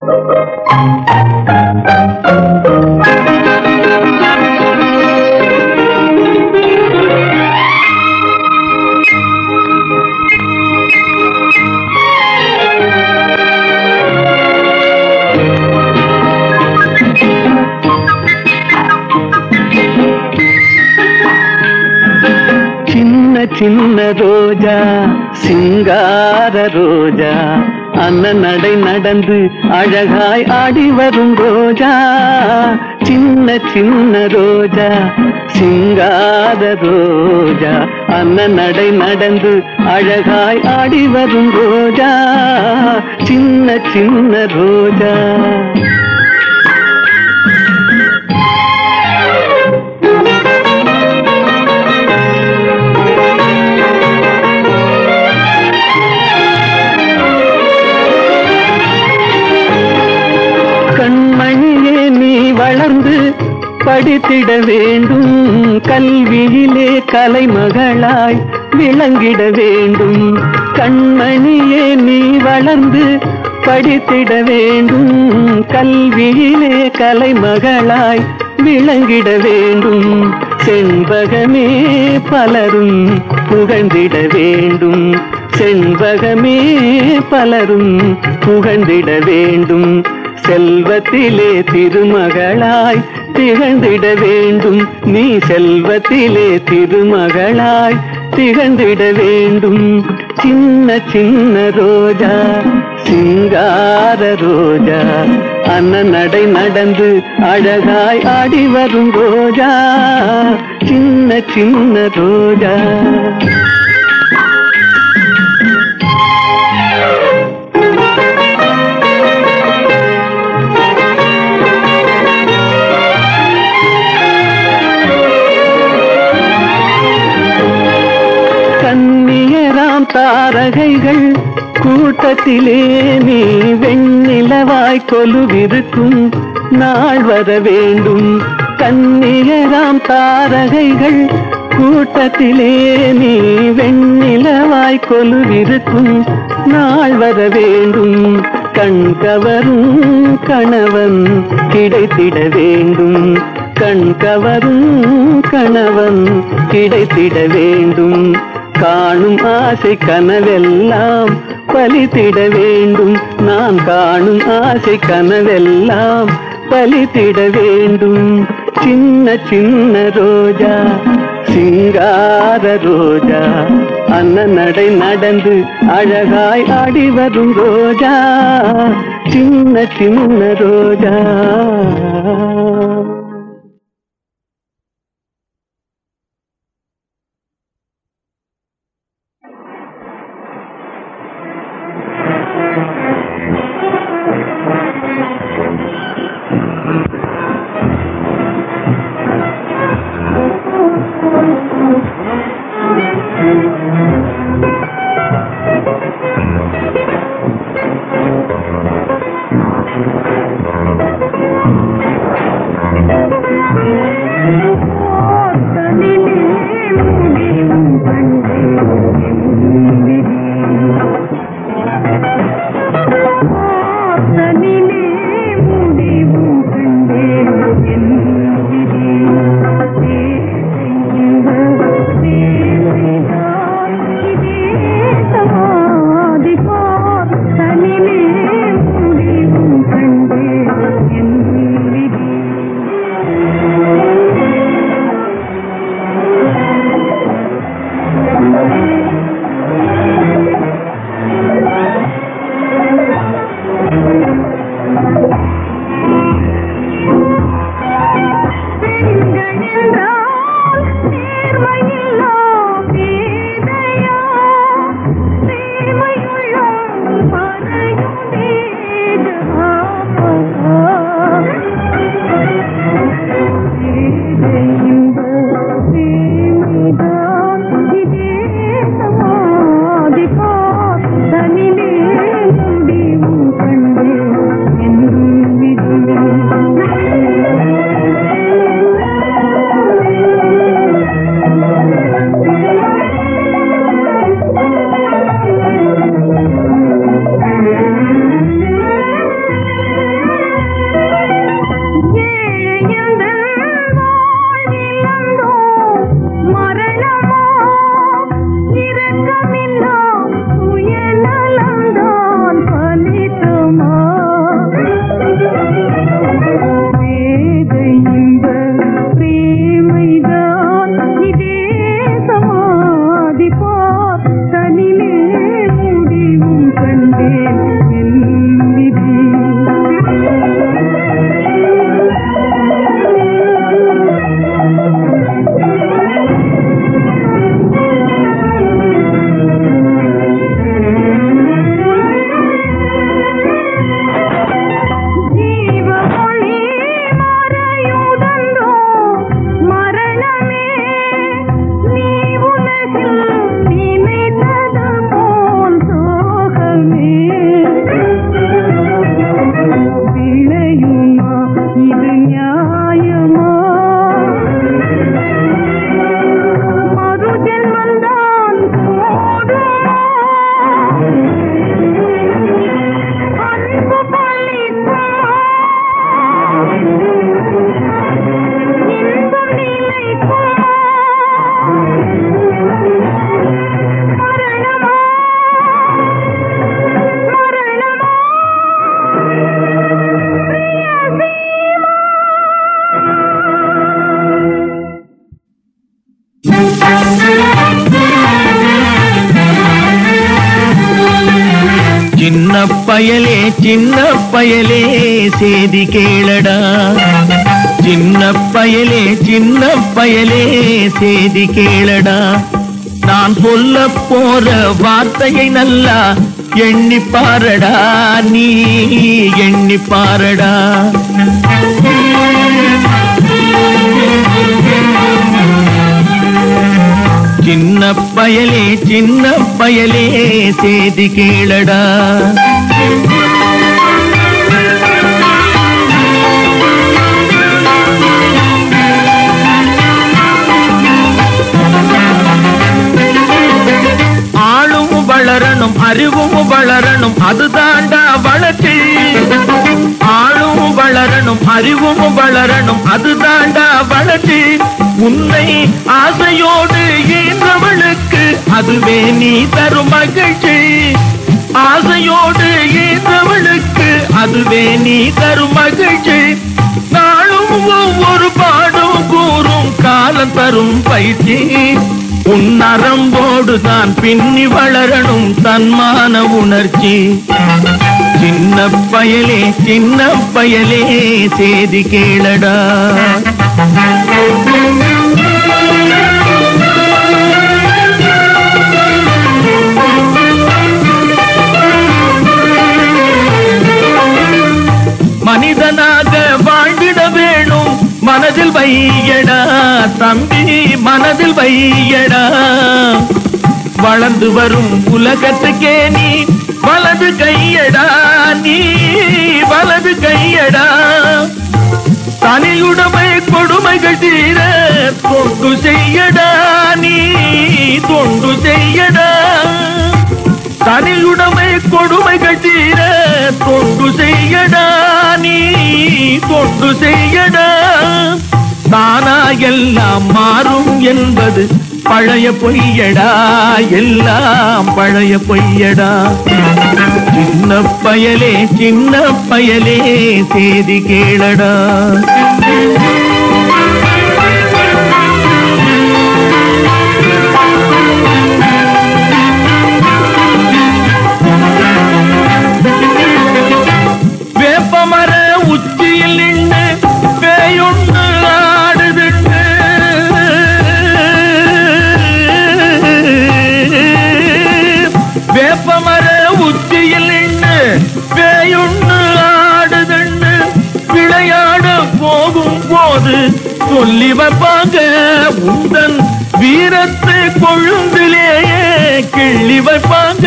சின்ன ரோஜா சிங்கார ரோஜா அண்ணன் நடை நடந்து அழகாய் ஆடி வரும் ரோஜா. சின்ன சின்ன ரோஜா சிங்கார ரோஜா அண்ணன் நடை நடந்து அழகாய் ஆடி வரும் ரோஜா. சின்ன சின்ன ரோஜா. வளர்ந்து படித்திட வேண்டும், கல்வியிலே கலைமகளாய் விளங்கிட வேண்டும். கண்மணியே நீ வளர்ந்து படித்திட வேண்டும், கல்வியிலே கலைமகளாய் விளங்கிட வேண்டும். செண்பகமே பலரும் புகழ்ந்திட வேண்டும், செண்பகமே பலரும் புகழ்ந்திட வேண்டும். செல்வத்திலே திருமகளாய் திகழ்ந்திட வேண்டும், நீ செல்வத்திலே திருமகளாய் திகழ்ந்திட வேண்டும். சின்ன சின்ன ரோஜா சிங்கார ரோஜா அண்ணன் நடை நடந்து அழகாய் ஆடி வரும் ரோஜா. சின்ன சின்ன ரோஜா. கண்ணியராம் தாரகைகள் கூட்டத்திலே நீ வெண்ணிலவாய் கொலுவிருக்கும் நாள் வர வேண்டும். கண்ணியராம் தாரகைகள் கூட்டத்திலே நீ வெண்ணிலவாய் கொலுவிருக்கும் நாள் வர வேண்டும். கண் கவரும் கணவன் கிடைத்திட வேண்டும், கண் கவரும் கணவன் கிடைத்திட வேண்டும். காணும் ஆசை கனவெல்லாம் பலித்திட வேண்டும், நான் காணும் ஆசை கனவெல்லாம் பலித்திட வேண்டும். சின்ன சின்ன ரோஜா சிங்கார ரோஜா அண்ணன் நடை நடந்து அழகாய் ஆடி வரும் ரோஜா. சின்ன சின்ன ரோஜா. பயலே சின்ன பயலே சேதி கேளடா. சின்ன பயலே சின்ன பயலே சேதி கேளடா. நான் சொல்ல போற வார்த்தையை நல்லா எண்ணி பாரடா, நீ எண்ணி பாரடா. சின்ன பயலே சேதி கேளடா. ஆளும் வளரணும் அறிவும் வளரணும் அதுதாண்டா வளர்ச்சி. ஆளும் வளரணும் அறிவும் வளரணும் அதுதாண்டா வளர்ச்சி. உன்னை ஆசையோடு ஈன்றவளுக்கு அதுவே நீ தரும் மகிழ்ச்சி. ஆசையோடு ஈன்றவளுக்கு அதுவே நீ தரும் மகிழ்ச்சி. நாளும் ஒவ்வொரு பாடும் கூறும் காலம் தரும் பயிற்சி. உன் நரம்போடு தான் பின்னி வளரணும் தன்மான உணர்ச்சி. சின்ன பயலே சேதி கேளடா. மனிதனாக வாழ்ந்திட வேணும் மனதில் வையடா தம்பி, மனதில் வையடா. வளர்ந்து வரும் உலகத்துக்கே நீ வலது கையடா, நீ வலது கையடா. தனியுடைமை கொடுமைகள் தீர தொண்டு செய்யடா, நீ தொண்டு செய்யடா. தனியுடைமை கொடுமைகள் தீர தொண்டு செய்யடா, நீ தொண்டு செய்யடா. தானா எல்லாம் மாறும் என்பது பழைய பொய்யடா, எல்லாம் பழைய பொய்யடா. சின்ன பயலே சேதி கேளடா. வேப்பமர உச்சியில் நின்று பேயொன்று ஆடுதுண்டு. வேப்பமர உச்சியில் நின்று பேயொன்று ஆடுதுண்டு. விளையாட போகும் போது சொல்லி வைப்பாங்க உந்தன் வீரத்தை கொழுந்திலேயே கிள்ளி வைப்பாங்க.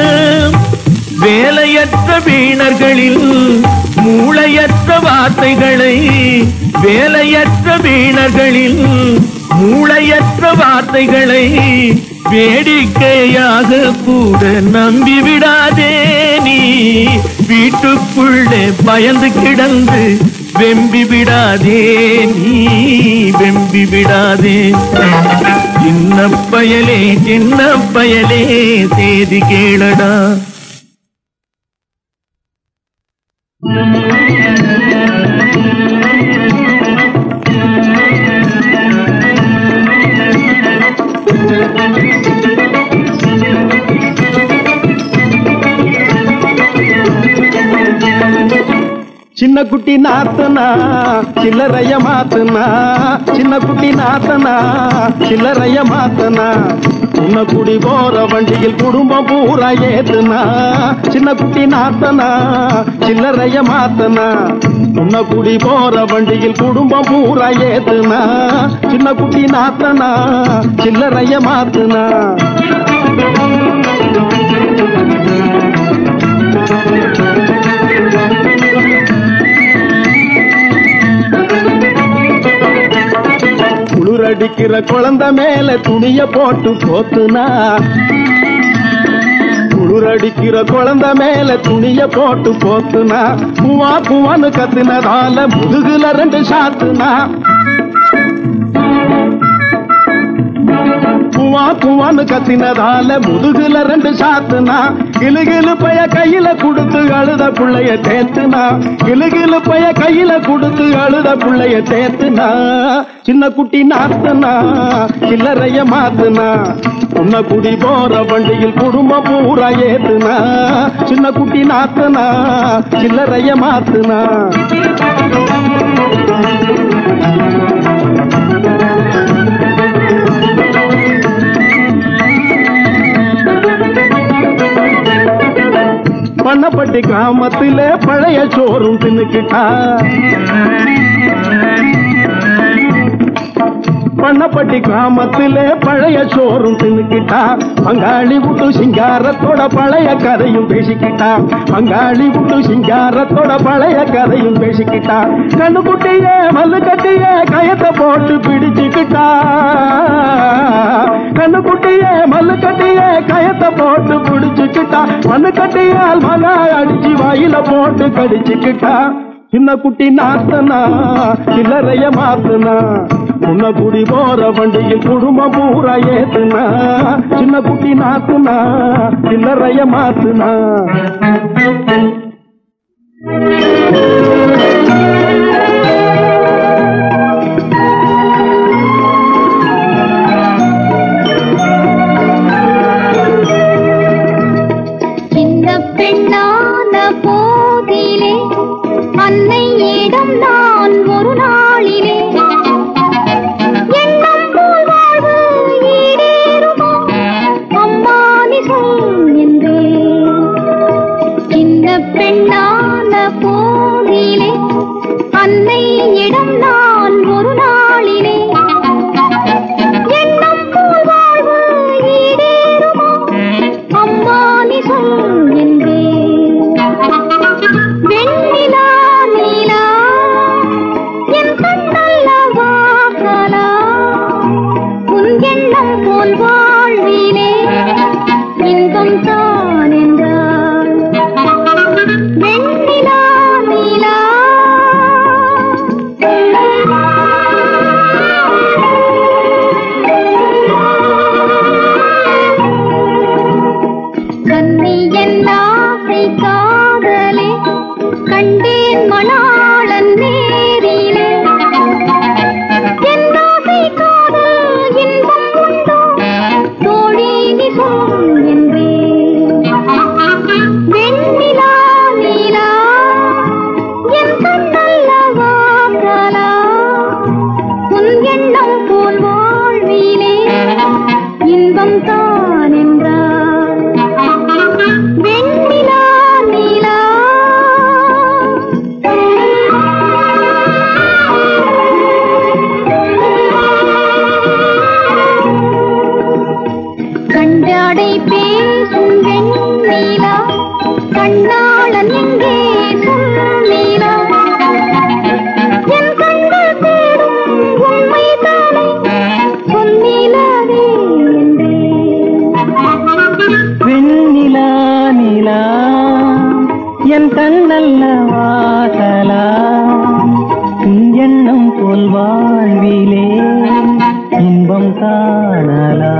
வேலையற்ற வீணர்களில் மூளையற்ற வார்த்தைகளை, வேலையற்ற வீணர்களில் மூளையற்ற வார்த்தைகளை வேடிக்கையாக கூட நம்பிவிடாதே. நீ வீட்டுக்குள்ளே பயந்து கிடந்து வெம்பி விடாதே, நீ வெம்பி விடாதே. சின்ன பயலே சேதி கேளடா. சின்ன குட்டி நாத்தனா சில்லறைய மாத்தனா, சின்ன குட்டி நாத்தனா சில்லறைய மாத்தனா. உன்ன குடி போற வண்டியில் குடும்பம் பூரா ஏத்துனா. சின்ன குட்டி நாத்தனா சில்லறைய மாத்தனா. உன்ன குடி போற வண்டியில் குடும்பம் பூரா ஏத்துனா. சின்ன குட்டி நாத்தனா சில்லறைய மாத்தனா. குளிரடிக்கிற குழந்தை மேல துணிய போட்டு போத்துனா. குளிரடிக்கிற குழந்தை மேல துணிய போட்டு போத்துனா. பூவா பூவான்னு கத்துனதால முதுகுல 2 சாத்துனா. குவா குவான்னு கத்தினதால முதுகுல 2 சாத்துனா கிளுகிளு பைய கையில கொடுத்து அழுத புள்ளைய தேத்துனா கிளுகிளு பைய கையில கொடுத்து அழுத புள்ளைய தேத்துனா சின்ன குட்டி நாத்துனா சில்லறைய மாத்துனா உன்ன குடி போற வண்டியில் குடும்பம் பூரா ஏத்துனா சின்ன குட்டி நாத்துனா சில்லறைய மாத்துனா பண்ணப்பட்டி கிராமத்திலே பழைய சோறும் தின்னுக்கிட்டா பண்ணப்பட்டி கிராமத்திலே பழைய சோறும் தின்னுக்கிட்டா பங்காளி விட்டு சிங்காரத்தோட பழைய கதையும் பேசிக்கிட்டா பங்காளி விட்டு சிங்காரத்தோட பழைய கதையும் பேசிக்கிட்டா கண்ணுக்குட்டிய மல்லு கட்டிய கயத்தை போட்டு பிடிச்சுக்கிட்டா கண்ணுக்குட்டிய மல்லு கட்டிய கயத்தை போட்டு பிடிச்சுக்கிட்டா மண்ணு கட்டியால் மகா அடிச்சு வாயில போட்டு கடிச்சுக்கிட்டா சின்ன குட்டி நாத்தனா சில்லறைய மாத்துனா உன்ன குடி போற வண்டியில் குடும்பம் பூரா ஏத்துனா சின்ன குட்டி நாத்துனா சில்லறைய மாத்துனா சின்ன பெண்ணான போதிலே அன்னையிடம் நான் ஒரு நாளிலே எண்ணம் போல் வாழ்வு ஈடேறுமோ அம்மா நீ சொல் என்றேன். சின்ன பெண்ணான போதிலே அன்னையிடம் நான் ஒரு நாளிலே எண்ணம் போல் வாழ்வு ஈடேறுமோ அம்மா நீ சொல் என்றேன். வெண்ணிலா நீலா என் கண்ணல்லவா கலா உன் எண்ணம் போல் வாழ்விலே இன்பம் தான் என்றாள். வெண்ணிலா நீலா கண்ணி என் ஆசை காதலே கண்டேன் மணாளன் நேரிலே என் ஆசை காதல் இன்பம் உண்டோ தோழி நீ சொல் என்றேன். வெண்ணிலா நீலா என் கண்ணல்லவா கலா உன் எண்ணம் போல் வாழ்விலே இன்பம் தான் என்றாள். வெண்ணிலா நீலா கண்டாடை பேசும் வெண்ணிலா கண்ணாளன் எங்கே சொல்லீலா என் கண்கள் தேடும் உண்மை தானே சொல்லிலாதே வெண்ணிலா நிலா என் கண்ணல்ல வாசலா எண்ணம் போல் வாழ்விலே இன்பம் காணலா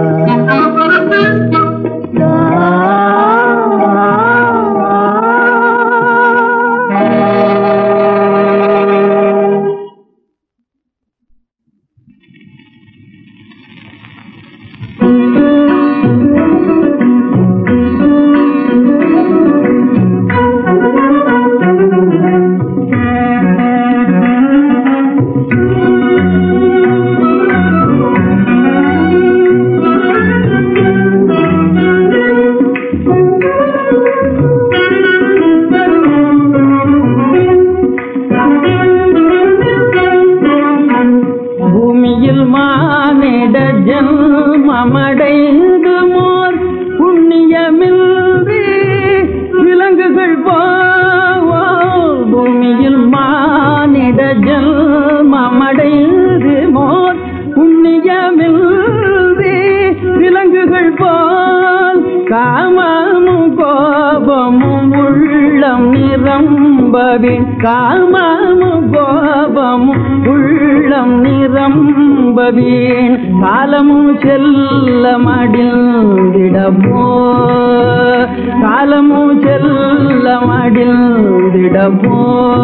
மமடைந்து மோர் புண்ணியமின்றி விலங்குகள் பூமியில் மானிட ஜன்மமடைந்து மோர் புண்ணியமின்றி விலங்குகள் போல் காமமும் கோபமும் உள்ளம் நிற நிரம்பவின் காமமும் கோபமும் உள்ளம் நிரம்பவின் காலமும் செல்ல மடிந்திடமோ காலமும் செல்ல மடிந்திடமோ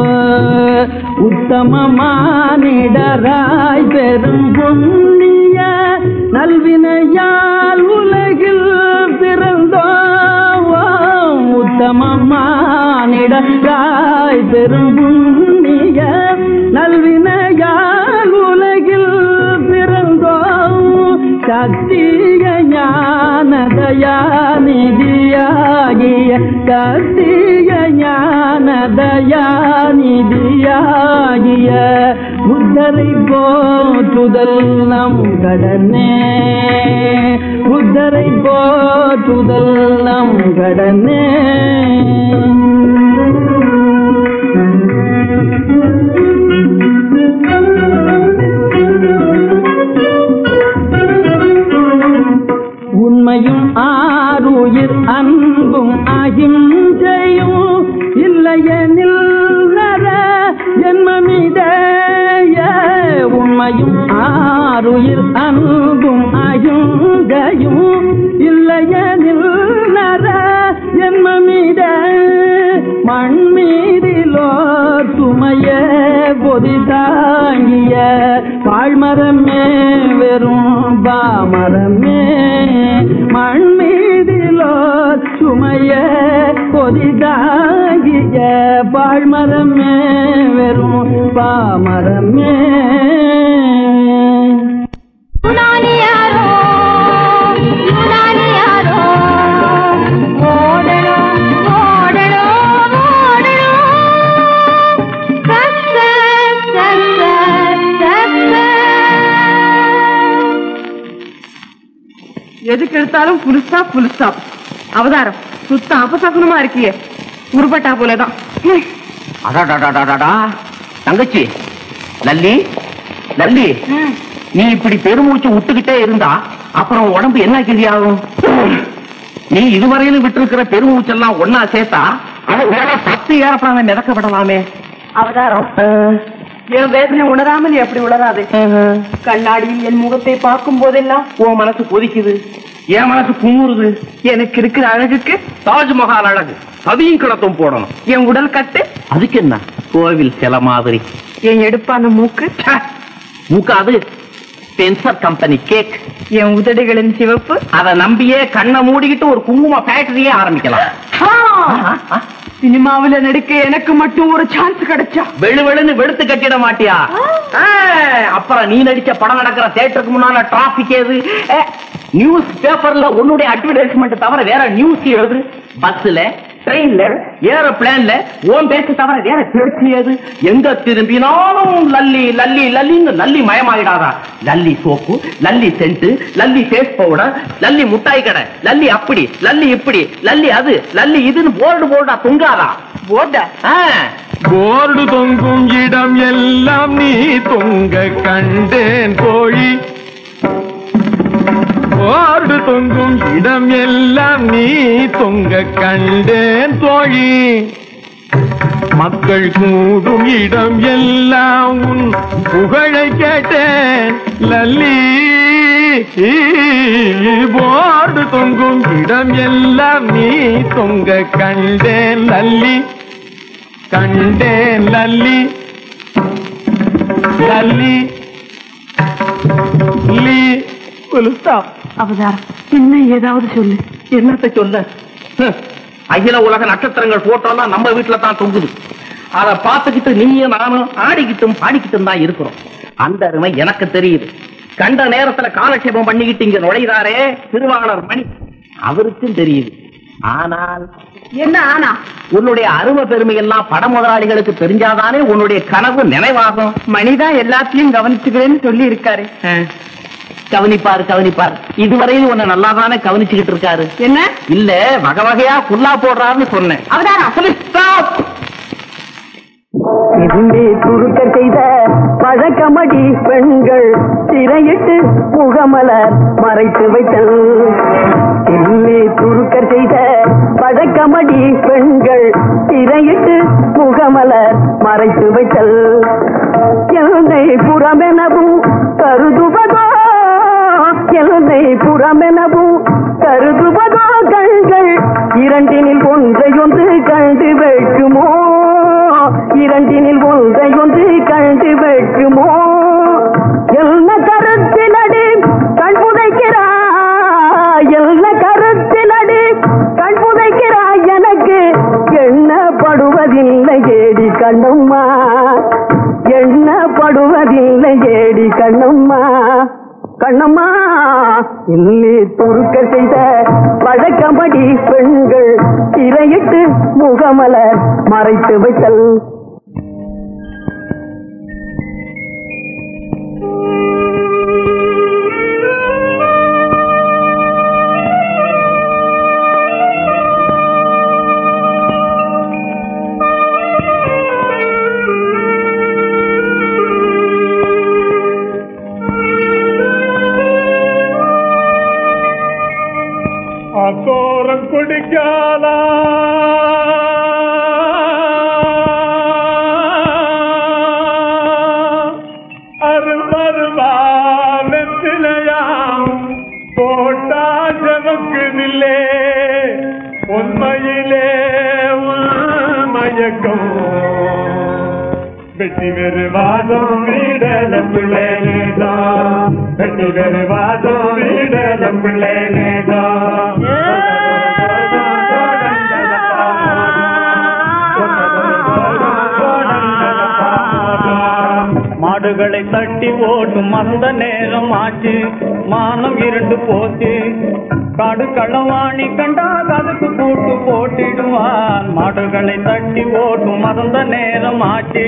உத்தமமானிடராய் பெரும் புண்ணிய நல்வினையால் உலகில் பிறந்தோம் உத்தமமானிடராய் பெரும் புண்ணிய நல்வினையால் உலகில் பிறந்தோம் சத்திய ஞான தயாநிதியாகிய சத்திய ஞான தயாநிதியாகிய புத்தரை போற்றுதல் நம் கடனே புத்தரை போற்றுதல் நம் கடனே உண்மையும் ஆருயிர் அன்பும் அகிம்சையும் இல்லையெனில் நர ஜென்மமிடைய உண்மையும் ஆருயிர் அன்பும் அகிம்சையும் இல்லையெனில் நர ஜென்மமிட மண்மீதிலோ சுமைய பொதி தாங்கிய பாழ்மரமே வெறும் பாமரமே மண்மீதிலோ சுமைய பொதி தாங்கிய பாழ்மரமே வெறும் பாமரமே எதுக்கு எடுத்தாலும் புதுசா புதுசா அவதாரம் சுத்த அபசகுனமா இருக்கியே உருப்பட்டா போலதான் தங்கச்சி லல்லி லல்லி நீ இப்படி பெருமூச்சு விட்டுக்கிட்டே இருந்தா அப்புறம் உடம்பு என்ன கேள்வி ஆகும் நீ இதுவரையிலும் விட்டு பெருமூச்செல்லாம் ஒன்னா சேர்த்தா அது 10 ஏறப்படாம மிதக்கப்படலாமே அவதாரம் என் வேதனை உணராமல் எப்படி உணராது கண்ணாடியில் என் முகத்தை பார்க்கும் போதெல்லாம் உன் மனசு கொதிக்குது என் மனசு குமுறுது எனக்கு இருக்கிற அழகுக்கு தாஜ்மஹால் அழகு சதியும் கிடத்தும் போடணும் என் உடல் கட்டு அதுக்கு என்ன கோவில் சில மாதிரி என் எடுப்பான மூக்கு மூக்காது ஸ்பென்சர் கம்பெனி கேக் என் உதடுகளின் சிவப்பு அதை நம்பியே கண்ணை மூடிக்கிட்டு ஒரு குங்கும ஃபேக்டரியே ஆரம்பிக்கலாம் சினிமாவில நடிக்க எனக்கு மட்டும் ஒரு சான்ஸ் கிடைச்சா வெளு வெளுன்னு வெளுத்து கட்டிட மாட்டியா அப்புறம் நீ நடிச்ச படம் நடக்கிற தியேட்டருக்கு முன்னால டிராபிக் ஏது நியூஸ் பேப்பர்ல உன்னுடைய அட்வர்டைஸ்மெண்ட் தவிர வேற நியூஸ் எழுது பஸ்ல ட்ரெயின்ல ஏரோப்ளேன்ல ஓம் பேச தவிர வேற பேச்சு ஏது எங்க திரும்பினாலும் லல்லி லல்லி லல்லின்னு லல்லி மயமாயிடாதா Lalli soap Lalli scent Lalli face powder Lalli முட்டாய் கடை லல்லி அப்படி லல்லி இப்படி லல்லி அது லல்லி இதுன்னு போர்டு போர்டா தொங்காதா போர்டா போர்டு தொங்கும் இடம் எல்லாம் நீ தொங்க கண்டேன் தோழி போர்டு தொங்கும் இடம் எல்லாம் நீ தொங்க கண்டேன் தோழி மக்கள் கூடும் இடம் எல்லாம் உன் புகழை கேட்டேன் லல்லி போர்டு தொங்கும் இடம் எல்லாம் நீ தொங்க கண்டேன் லல்லி கண்டேன் லல்லி லல்லி லீ அவதாரம் இன்னும் ஏதாவது சொல்லு என்னத்தை சொல்ல அகில உலக நட்சத்திரங்கள் போட்டோம்லாம் நம்ம வீட்டுல தான் தொங்குது அதை பார்த்துக்கிட்டு நீயும் நானும் ஆடிக்கிட்டும் பாடிக்கிட்டும் தான் இருக்கிறோம் அந்த அருமை எனக்கு தெரியுது கண்ட நேரத்துல காலட்சேபம் பண்ணிக்கிட்டு இங்க நுழைதாரே திருவாளர் மணி அவருக்கும் தெரியுது ஆனால் என்ன ஆனா உன்னுடைய அருமை பெருமை எல்லாம் பட முதலாளிகளுக்கு தெரிஞ்சாதானே உன்னுடைய கனவு நினைவாகும் மணிதான் எல்லாத்தையும் கவனிச்சுக்கிறேன்னு சொல்லி இருக்காரு கவனிப்பாரு கவனிப்பார் இதுவரையில் உன்னை நல்லாதானே கவனிச்சுக்கிட்டு இருக்காரு என்ன இல்ல வகை வகையா புல்லா போடுறாருன்னு சொன்னேன் அவதாரம் Stop! திரும்பி துருக்க செய்த பழக்கமடி பெண்கள் திரையிட்டு முகமலர் மறைத்து வைத்தல். திரும்பி துருக்க செய்த பழக்கமடி பெண்கள் திரையிட்டு முகமலர் மறைத்து வைத்தல். என்னை புறமெனவும் கருதுவதோ, என்னை புறமெனவும் கருதுவதோ கண்கள் இரண்டினில் ஒன்றையொன்று கண்டு வைக்குமோ, இரண்டினில் ஒன்றையொன்று கண்டு வைக்குமோ. என்ன கருத்திலடி கண் புதைக்கிறாய், என்ன கருத்திலடி கண் புதைக்கிறாய், எனக்கு எண்ணப்படுவதில்லை ஏடி கண்ணம்மா, எண்ணப்படுவதில்லை ஏடி கண்ணம்மா. கண்ணம்மா இன்னி துருக்க செய்த பழக்கமடி பெண்கள் திரையிட்டு முகமலர் மறைத்து வைத்தல். அக்கோரம் குடிக்காலா அருமருவானத்திலையாம் போட்டா ஜவக்குதில்லே உண்மையிலே மயக்கம் வெட்டி வெறுவாதம் வீடல பிள்ளைதான், வெட்டி வெறுவாதம் வீடல பிள்ளைதான். மாடுகளை தட்டி ஓட்டும் அந்த நேரம் ஆச்சு, மானம் இருண்டு போச்சு. காடு களவாணி கண்டால் அதுக்கு கூட்டு போட்டிடுவான். மாடுகளை தட்டி ஓட்டும் அந்த நேரம் ஆச்சு.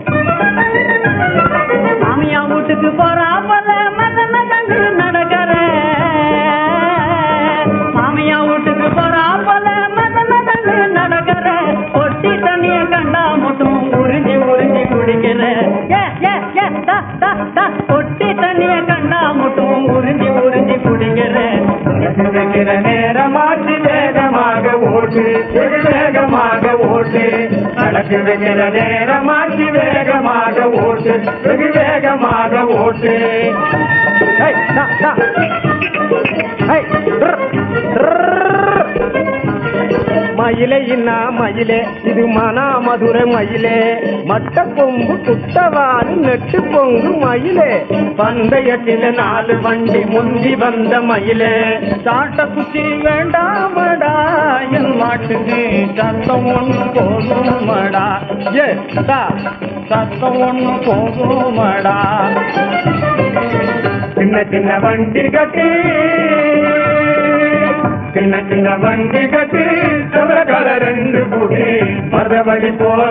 மாமியா வீட்டுக்கு போறாப்பல மத மதங்கு நடக்கிற, மாமியா வீட்டுக்கு போறாப்பல மத மதங்கு நடக்கிற. ஒட்டி தண்ணிய கண்டா மட்டும் உறிஞ்சி உறிஞ்சி குடிக்கிற, ஒட்டி தண்ணிய கண்டா மட்டும் உறிஞ்சி உறிஞ்சி குடிக்கிற. வைக்கிற நேரமாச்சு வேகமாக ஓட்டு, வேகமாக ஓட்டு. நடக்கு வைக்கிற நேரமாச்சு வேகமாக ஓட்டு, வெகு வேகமாக ஓட்டு. மயிலே இன்னா மயிலே இது மனா மதுரை மயிலே, மட்ட கொம்பு குட்டவாறு நெட்டு பொங்கு மயிலே. பந்தயத்தில 4 வண்டி முந்தி வந்த மயிலே. சாட்ட குச்சி வேண்டாமடா என் மாட்டுக்கு சத்தம் ஒண்ணு போகுமடா, சத்தம் ஒண்ணு போகுமடா. சின்ன சின்ன வண்டி கட்டி, சின்ன சின்ன வண்டி கட்டி சவரக்கார 2 பூட்டி மரவழி போற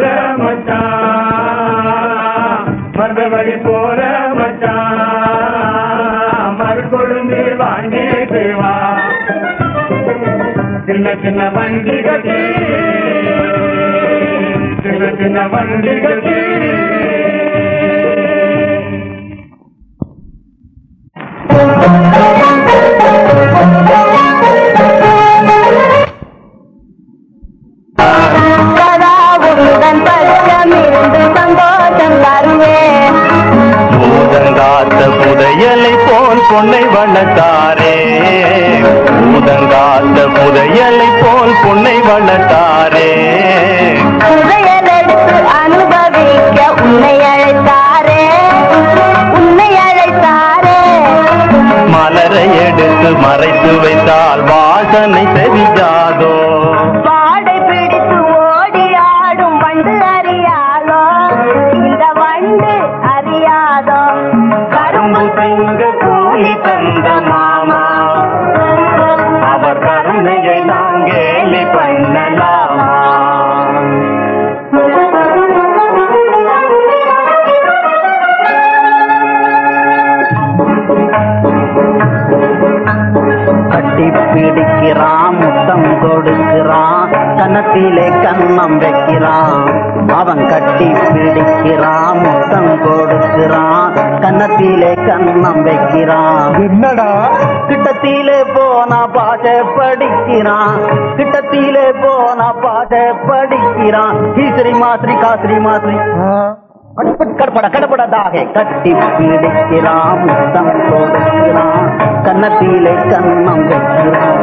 மச்சான், மரவழி போற மச்சான். மறுகொழுந்து வாங்கிட்டு வா. சின்ன சின்ன வண்டி கட்டி, சின்ன சின்ன வண்டி கட்டி. புதையலை போல் பொன்னை வளர்த்தாரே, பூதங்காத்த புதையலை போல் பொன்னை வளர்த்தாரே. புதையலெடுத்து அனுபவிக்க உன்னை அழைத்தாரே, உன்னை அழைத்தாரே. மலரை எடுத்து மறைத்து வைத்தால் வாசனை தெரியாதோ, பாடை பிடித்து ஓடி ஆடும் வண்டு அறியாதோ, இந்த வண்டு அறியாதோ. கரும்பு பெங்க கூலி தந்த மாமா, அவர் கருணையை நான் கேலி பண்ணலாமா. கட்டி பிடிக்கிறான், முத்தம் கொடுக்கிறான், கன்னத்திலே கண்ணம் வைக்கிறான் அவன் கட்டி பிடிக்கிறான் முத்தம் கொடுக்கிறான் கன்னத்திலே கண்ணம் வைக்கிறான் என்னடா கிட்டத்திலே போனா பாஷை படிக்கிறான் கிட்டத்திலே போனா பாஷை படிக்கிறான் ஈஸ்வரி மாத்திரி காசிரி மாத்திரி கடப்பட கடப்படதாக கட்டி பிடிக்கிறான் முத்தம் கொடுக்கிறான் கன்னத்திலே கண்ணம் வைக்கிறான்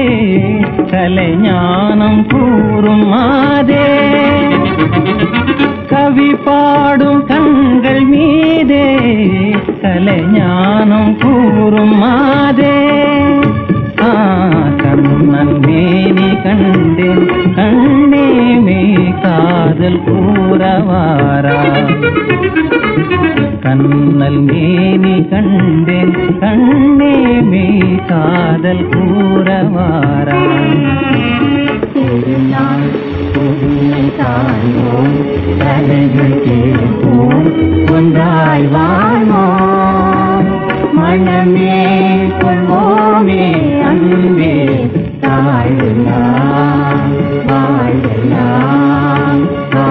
கலைஞானம் கூறும் மாதே கவி பாடும் கண்கள் மீதே கலைஞானம் கூறும் மாதே கண்ணன் மேனி கண்டேன் கண்ணே மே காதல் கூறவாரா கண்ணல் மேனி கண்டேன் கண்ணே மே காதல் கூறவாரா ஒரு நாள் புதுமை காண்போம் தலைகள் கேட்போம் ஒன்றாய் வாழ்வோம் மனமே கொள்வோமே அன்பே தாழ்வெல்லாம் வாழ்வெல்லாம்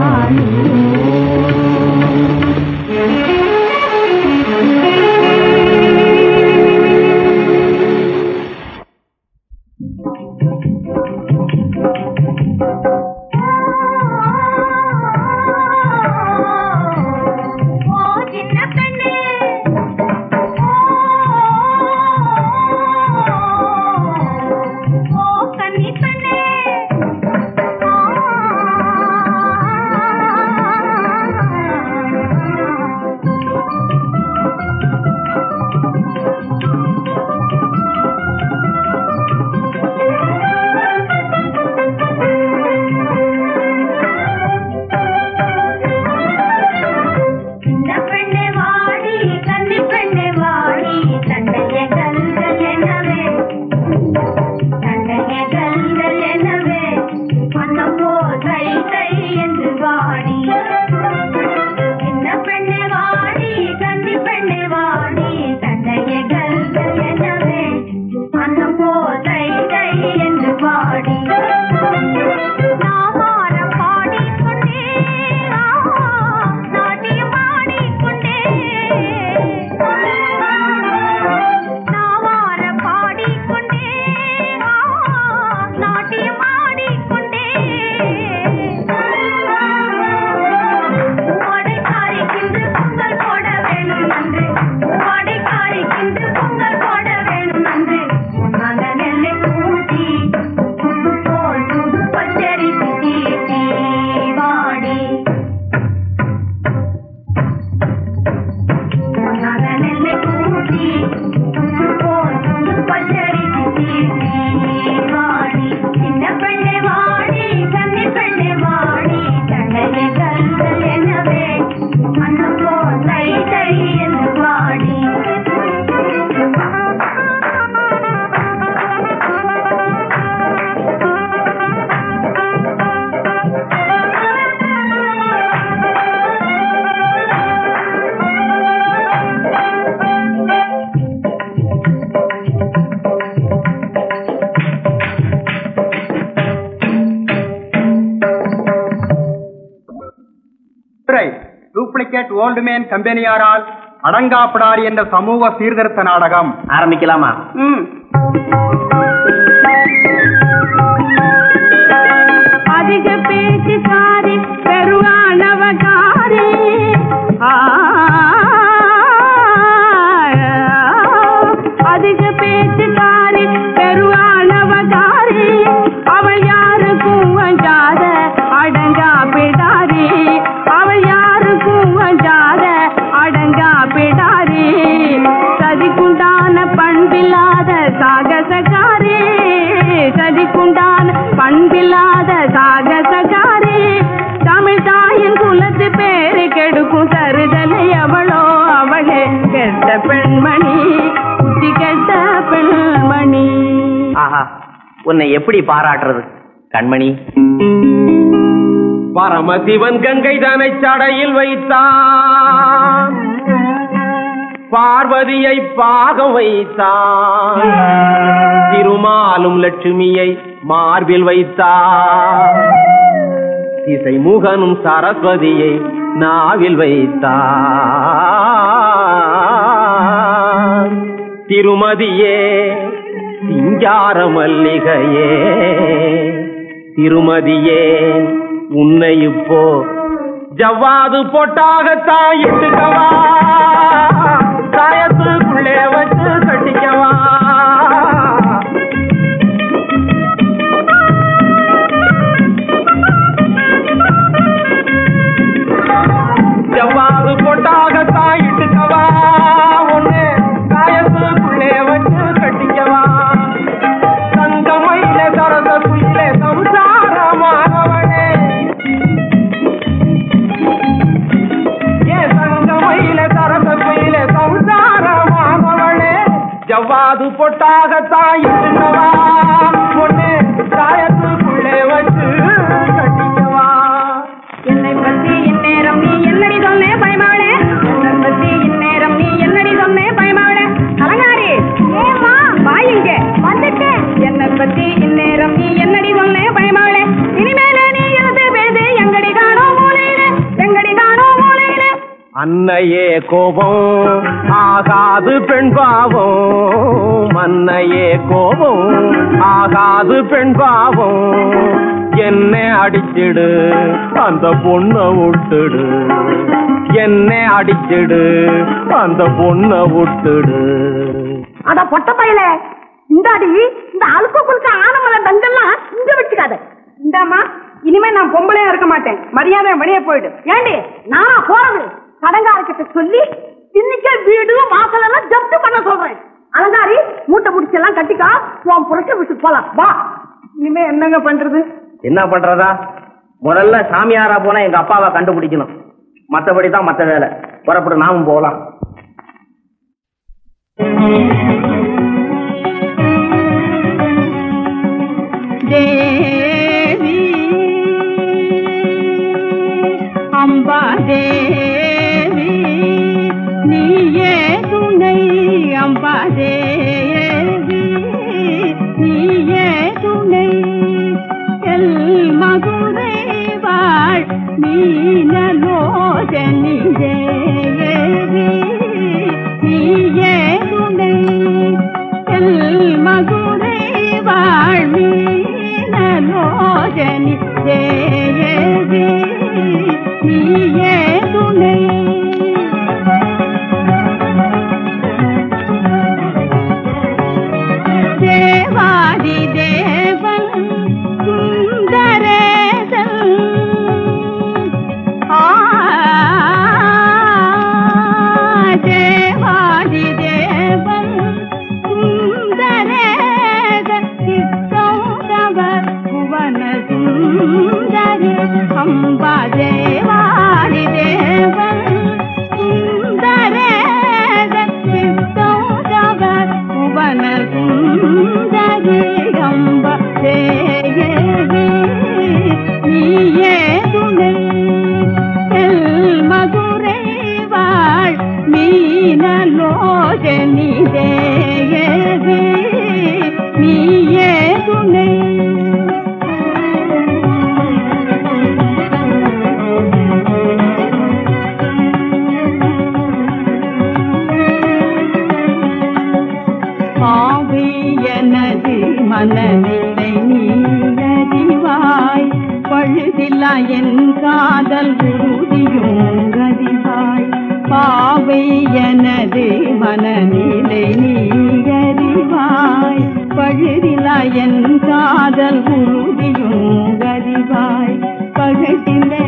டூப்ளிகேட் ஓல்டு மேன் கம்பெனியாரால் அடங்காப்படாரி என்ற சமூக சீர்திருத்த நாடகம் ஆரம்பிக்கலாமா? அதிக பேச்சுக்காரி பெருவானவகாரி அதிக பேச்சுக்காரி பெருவானவகாரி அவள் யாருக்கும் வஞ்சாத அடங்கா பிடாரி அவள் யாருக்கும் வஞ்சாத அடங்கா பிடாரி சதிக்குண்டான பண்பில்லாத சாகசக்காரி சதிக்குண்டான பண்பில்லாத சாகசக்காரி தமிழ் தாயின் குலத்து பேரு கெடுக்கும் தருதலை அவளோ அவளே கெட்ட பெண்மணி புத்தி கெட்ட பெண்மணி. ஆஹா, உன்னை எப்படி பாராட்டுறது கண்மணி? பரமசிவன் கங்கை தானை சடையில் வைத்தான், பார்வதியை பாகம் வைத்தான், திருமாலும் லட்சுமியை மார்பில் வைத்தான், திசைமுகனும் சரஸ்வதியை நாவில் வைத்தான். திருமதியே சிங்கார மல்லிகையே திருமதியே உன்னை இப்போ ஜவ்வாது பொட்டாகத்தான் இட்டுக்கவா, காயத்துக்குள்ளே வச்சு கட்டிக்கவா. ஜவ்வாது பொட்டாகத்தான் இருந்தவா பொண்ணு காயத்துக்குள்ளே வச்சு கட்டிக்கவா. என்னை பத்தி இந்நேரம் நீ என்னடி சொன்னே பயமாவளே, என்னை பத்தி இந்நேரம் நீ என்னடி சொன்னே பயமாவளே. அலங்காரி ஏமா வாயிங்க வந்துட்டேன். என்னை பத்தி இந்நேரம் நீ என்னடி சொன்னே பயமாவளே. இனிமேல நீ எழுது பேசு எங்கடி காணோம் மூலையில, எங்கடி காணோம் மூலையில. அன்னையே கோபம் ஆகாது பெண் பாவம், அன்னையே கோபம் ஆகாது பெண் பாவம். என்ன அடிச்சிடு அந்த பொண்ணை விட்டுடு, என்ன அடிச்சிடு அந்த பொண்ணை விட்டுடு. அட பொட்ட பையல இந்தாடி, இந்த அழுக்க குழுக்க ஆனமலை தங்கெல்லாம் இங்க வச்சுக்காத. இந்தாமா இனிமே நான் பொம்பளையா இருக்க மாட்டேன், மரியாதை வெளியே போயிடு. ஏண்டி நானா போறது? கடங்காரக்கிட்ட சொல்லி இன்னைக்கே வீடு வாசல் எல்லாம் ஜப்தி பண்ண சொல்றேன். அலங்காரி மூட்டை முடிச்செல்லாம் கட்டிக்கா, உன் புரட்சி விட்டு போலாம் வா. இனிமே என்னங்க பண்றது? என்ன பண்றதா? முதல்ல சாமியாரா போனா எங்க அப்பாவை கண்டுபிடிக்கணும், மத்தபடி தான் மத்த வேலை. புறப்பட்டு நாமும் போகலாம். தேவி அம்பா தேவி நீயே துணை, அம்பா தேவி நீயே துணை. எல் மதுரை வாழ் மீனலோசனி தேவி நீயே துணை. எல் மதுரை வாழ் மீனலோசனி தேவி நீயே துணை. தேவாதி தேவன் சுந்தரேசன், தேவாதி தேவன் சுந்தரேசன் சித்தோதவர் புவன சுந்தரி அம்பா. தேவாதி தேவன் சுந்தரேசன் சித்தோதவர் புவன சுந்தரி அம்பா. தேவி நீயே துணை. எல் மதுரை வாழ் மீனலோசனி தேவி நீயே துணை. பாவியனது மனநிலை நீ அறிவாய், பழுதில்லா என் காதல் உறுதியும் அறிவாய். பாவையனது மனநிலை நீ அறிவாய், பழுதில்லா என் காதல் உறுதியும் அறிவாய். பகட்டிலே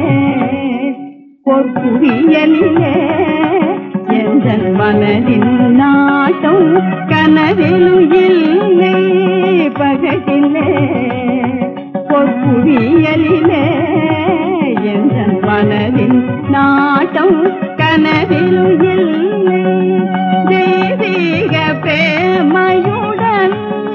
பொற்குவியலிலே எந்தன் மனதின் நாட்டம் கனவிலும் இல்லை. பகட்டிலே பொற்குவியலிலே எந்தன் மனதின் நாட்டம் கனவிலும் இல்லை. தெய்வீக பிரேமையுடன்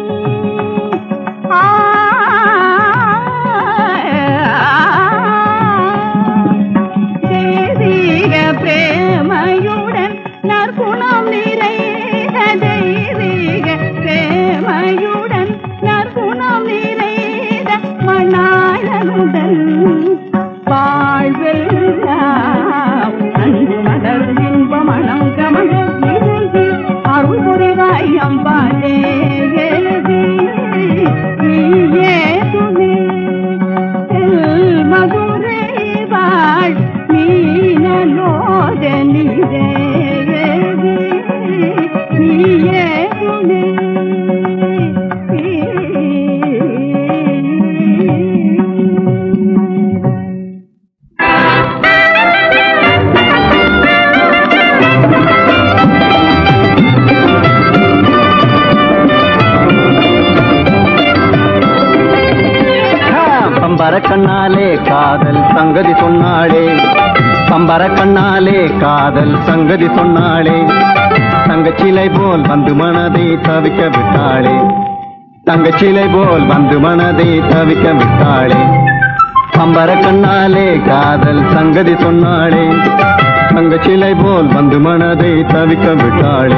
தெய்வீக பிரேமையுடன் நற்குணம் நிறைந்த, தெய்வீக பிரேமையுடன் நற்குணம் நிறைந்த மணாளனுடன் வாழ்வெல்லாம் அன்பு மலர் இன்ப மனம் கமழ அருள் புரிவாய் அம்பா தேவி நீயே துணை. எல் மதுரை வாழ் மீனலோசனி தேவி நீயே துணை. பம்பர கண்ணாலே காதல் சங்கதி சொன்னாளே, பம்பர கண்ணாலே காதல் சங்கதி சொன்னாளே. தங்கச்சிலை போல் வந்து மனதை தவிக்க விட்டாளே தங்கச்சிலை போல் வந்து மனதை தவிக்க விட்டாளே பம்பர கண்ணாலே காதல் சங்கதி சொன்னாளே தங்கச்சிலை போல் வந்து மனதை தவிக்க விட்டாளே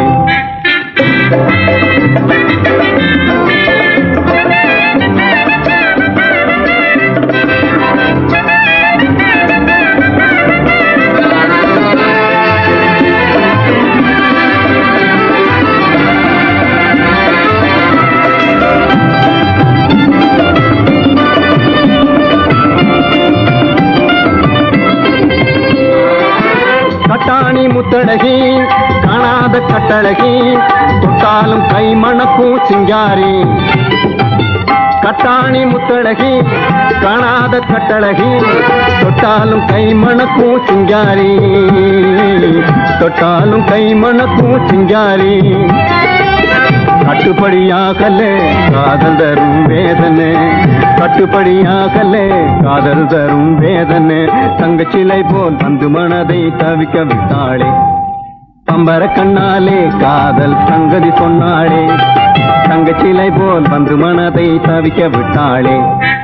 கட்டாணி முத்தழகி காணாத கட்டழகி தொட்டாலும் கை மணக்கும் சிங்காரி கட்டாணி முத்தழகி காணாத கட்டழகி தொட்டாலும் கை மணக்கும் சிங்காரி தொட்டாலும் கை மணக்கும் சிங்காரி கட்டுப்படியாகல காதல் தரும் வேதனை கட்டுப்படியாகல காதல் தரும் வேதனை தங்கச்சிலை போல் வந்து மனதை தவிக்க விட்டாளே பம்பர கண்ணாலே காதல் சங்கதி சொன்னாளே தங்கச்சிலை போல் வந்து மனதை தவிக்க விட்டாளே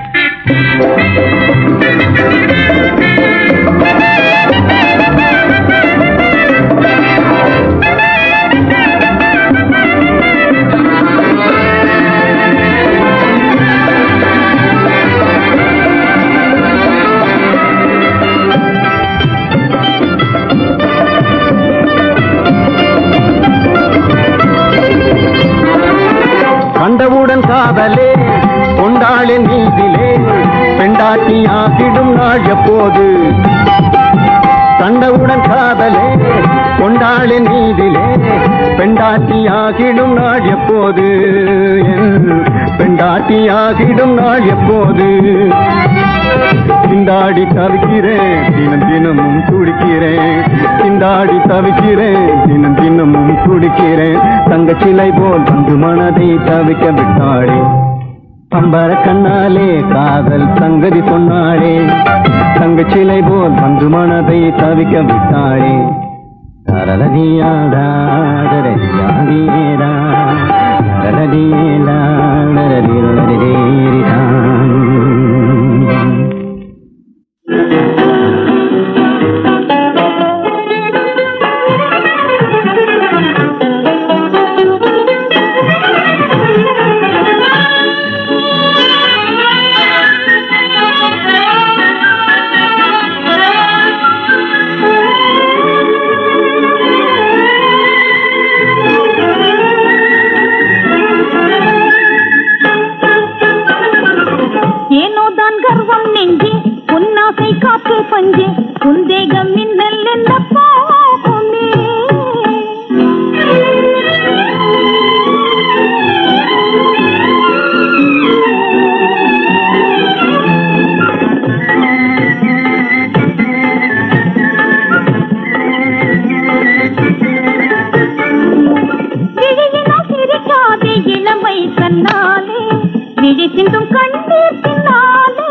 கண்டவுடன் காதலே கொண்டாளின் நீதிலே பெண்டாட்டியாகிடும் நாள் எப்போது கண்டவுடன் காதலே கொண்டாளின் நீதிலே பெண்டாட்டியாகிடும் நாள் எப்போது பெண்டாட்டியாகிடும் நாள் எப்போது சிந்தாடி தவிக்கிறேன் தினம் தினமும் துடிக்கிறேன் சிந்தாடி தவிக்கிறேன் தினம் தினமும் துடிக்கிறேன் தங்கச்சிலை போல் வந்து மனதை தவிக்க விட்டாளே பம்பர கண்ணாலே காதல் சங்கதி சொன்னாளே தங்கச்சிலை போல் வந்து மனதை தவிக்க விட்டாளே தரலதியாடா தரதியாடா தரதியேடா தரதியேரிதான் பஞ்சே உந்தேகம் மின்னல் என்ன போகுமே விழியினா சிரிக்காதே இளமை கண்ணாலே விழி சிந்தும் கண்ணீர் பின்னாலே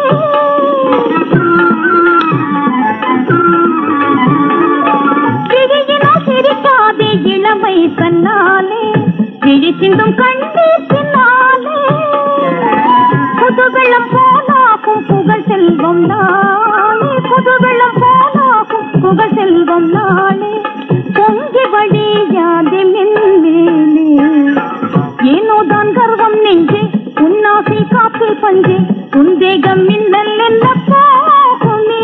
இளமை கண்ணாலே விழி சிந்தும் கண்ணீர் பின்னாலே புதுவெள்ளம் போலாகும் புகழ் செல்வம் நாளே புதுவெள்ளம் போலாகும் புகழ் செல்வம் நாளே பொங்கி வழியாதே மென்மேலே ஏனோதான் கர்வம் நெஞ்சே உன்னாசை காத்து பஞ்சே உந்தேகம் மின்னல் என்ன போகுமே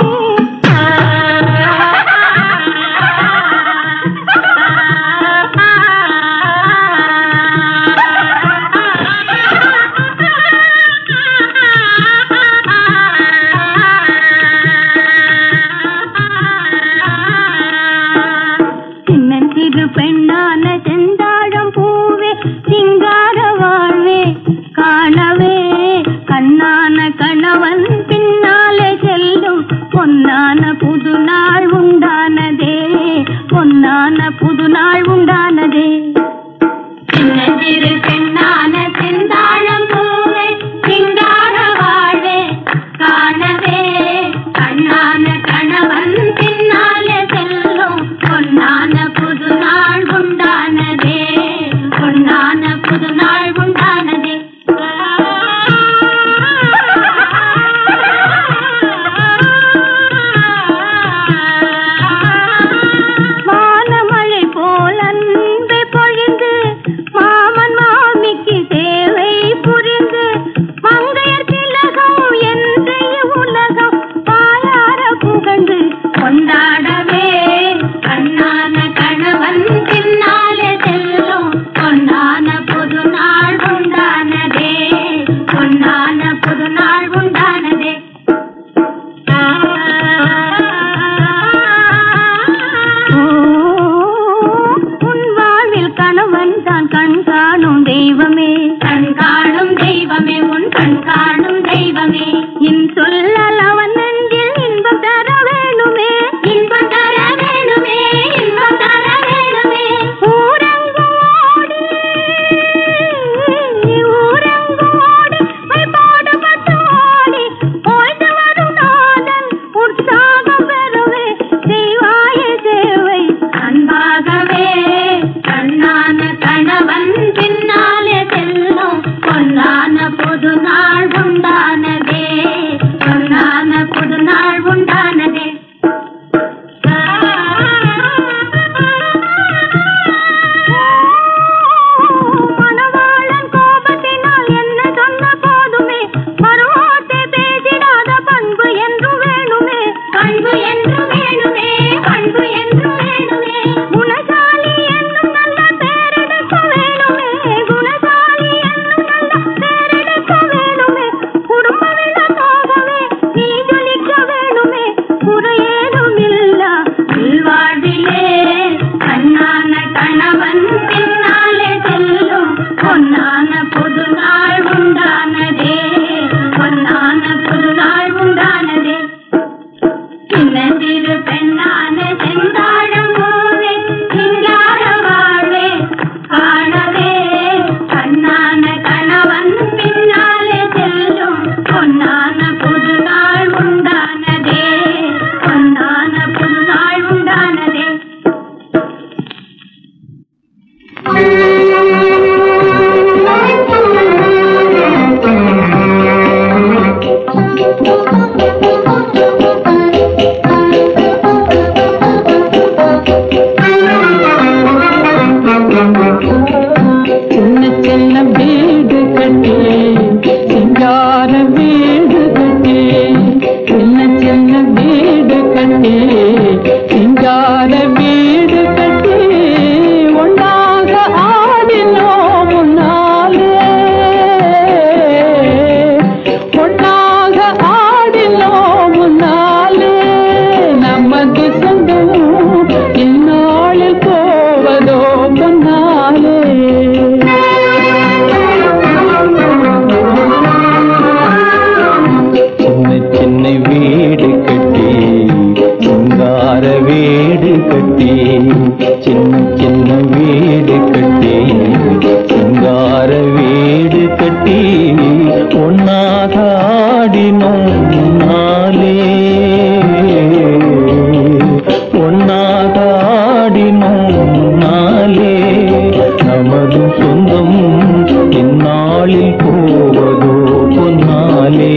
பெண்ணான செந்தாழம் பூவே சிங்கார வாழ்வே காணவே கண்ணான கணவன் பின்னாலே செல்லும் பொன்னான புது நாள் உண்டானதே பொன்னான புது நாள் உண்டானதே சின்னஞ்சிறு பெண்ணான செந்தாழம் பூவே சிங்கார வாழ்வே காணவே கண்ணான கணவன் பின்னாலே செல்லும் பொன்னான புது நாள் உண்டான சின்ன சின்ன வீடு கட்டி சிங்கார வீடு கட்டி ஒன்னாக ஆடினோம் நாளே ஒன்னாக ஆடினோம் நாளே நமது சொந்தம் இந்நாளில் போவதோ பொன்னாலே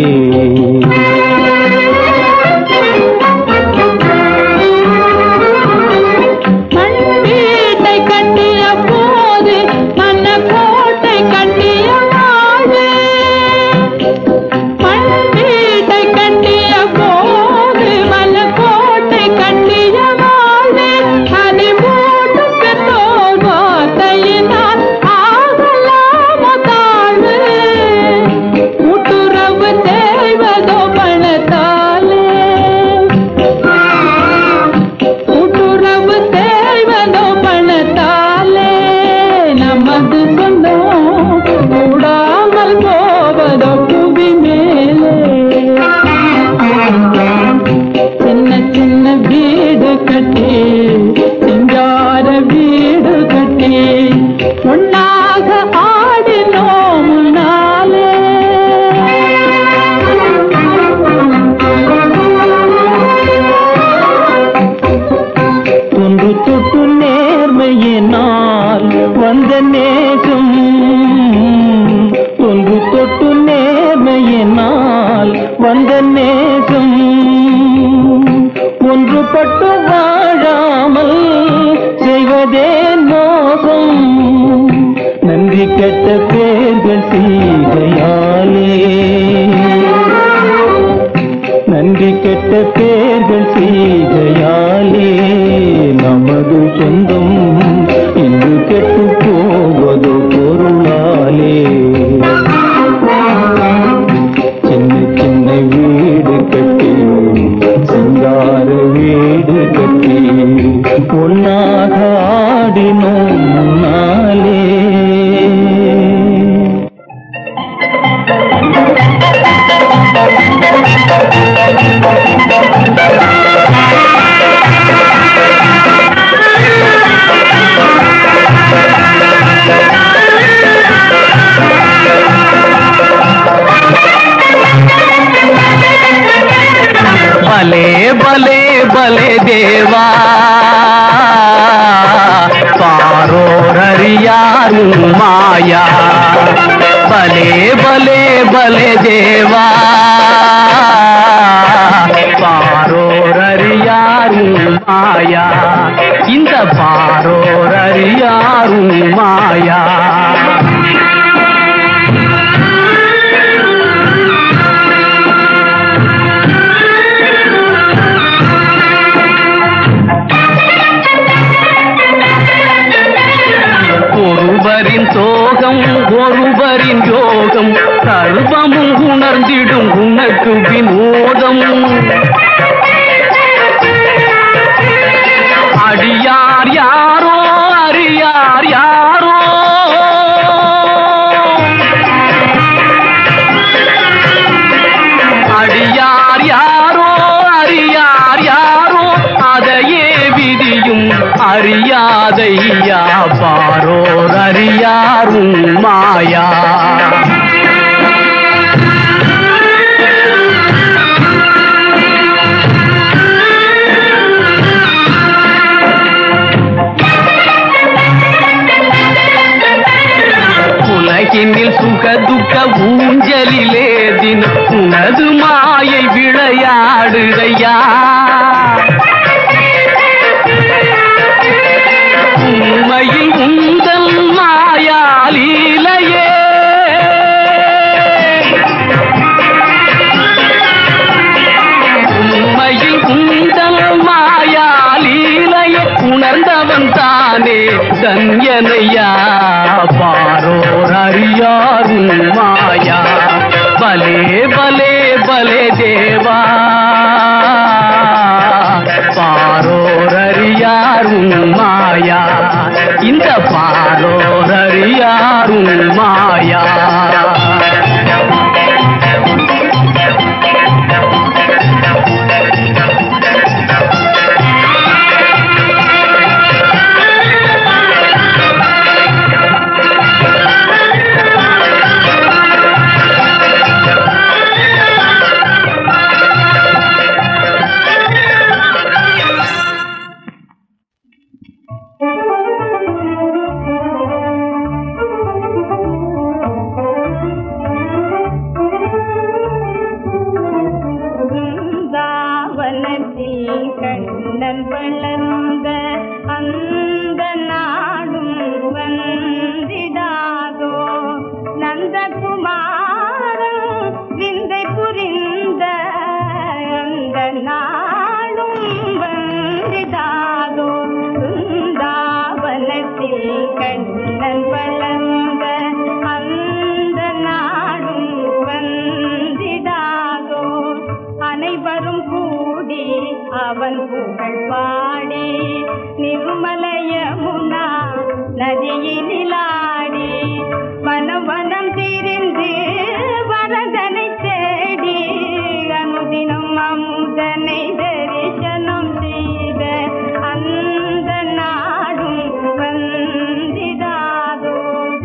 கண்ணன் வளர்ந்த அந்த நாடும் வந்திடாதோ அனைவரும் கூடி அவன் புகழ் பாடி நிர்மல யமுனா நதியிலாடி வனம் வனம் திரிந்து வரதனை தேடி அனுதினம் அமுதனை தரிசனம் செய்த அந்த நாடும் வந்திடாதோ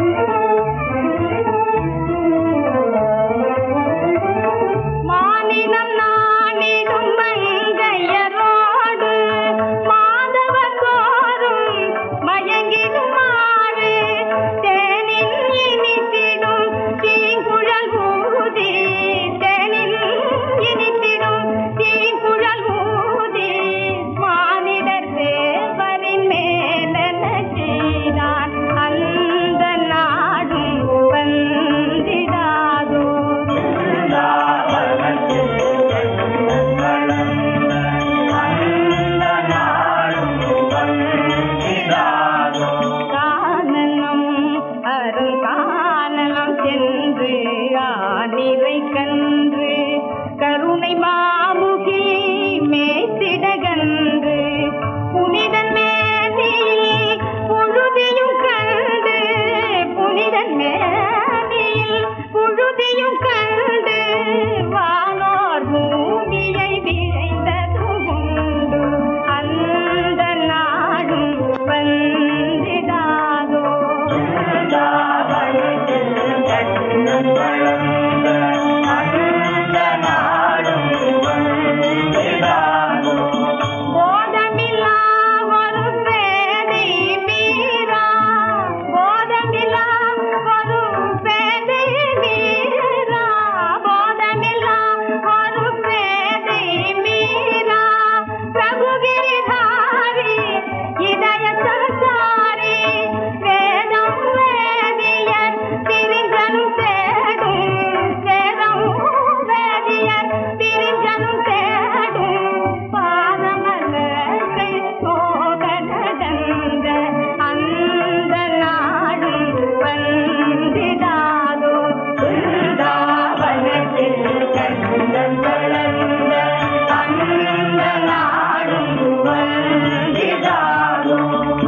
மானினம் நானிடும் மங்கையரோடு மாதவ தோறும் மயங்கிடுமாறு தேனின் இனித்திடும் தீங்குழல் ஊதி தேனின் இனித்திடும் தீங்குழல் ஊதி மானிடர் தேவரின் மேலன செய்தான் அந்த நாடும் வந்திடாதோ கானனம் அருங்கானனம் சென்று ஆனிரை கன்று கருணை மாமுகி மேத்திடகன்று புனிதன் மேனியில் புழுதியும் கண்டு புனிதன் மேனியில் புழுதியும் கண்டு வானோர் பூமியை விளைந்ததும் உண்டு அந்த நாடும் வந்திடாதோ போதமில்லா ஒரு பேதை மீரா போதமில்லா ஒரு பேதை மீரா போதமில்லா ஒரு பேதை மீரா பிரபுகிரிதாரி இதய சஞ்சாரி வேதம் வேதியர் திரிஞ்சனும் தேடும் வேதம் வேதியர் திரிஞ்சனும் தேடும் பாதமலர்கள் போக நடந்த அந்த நாடும் வந்திடாதோ பிருந்தாவனத்தில் கண்ணன் வளர்ந்த அந்த நாடும் வந்திடாதோ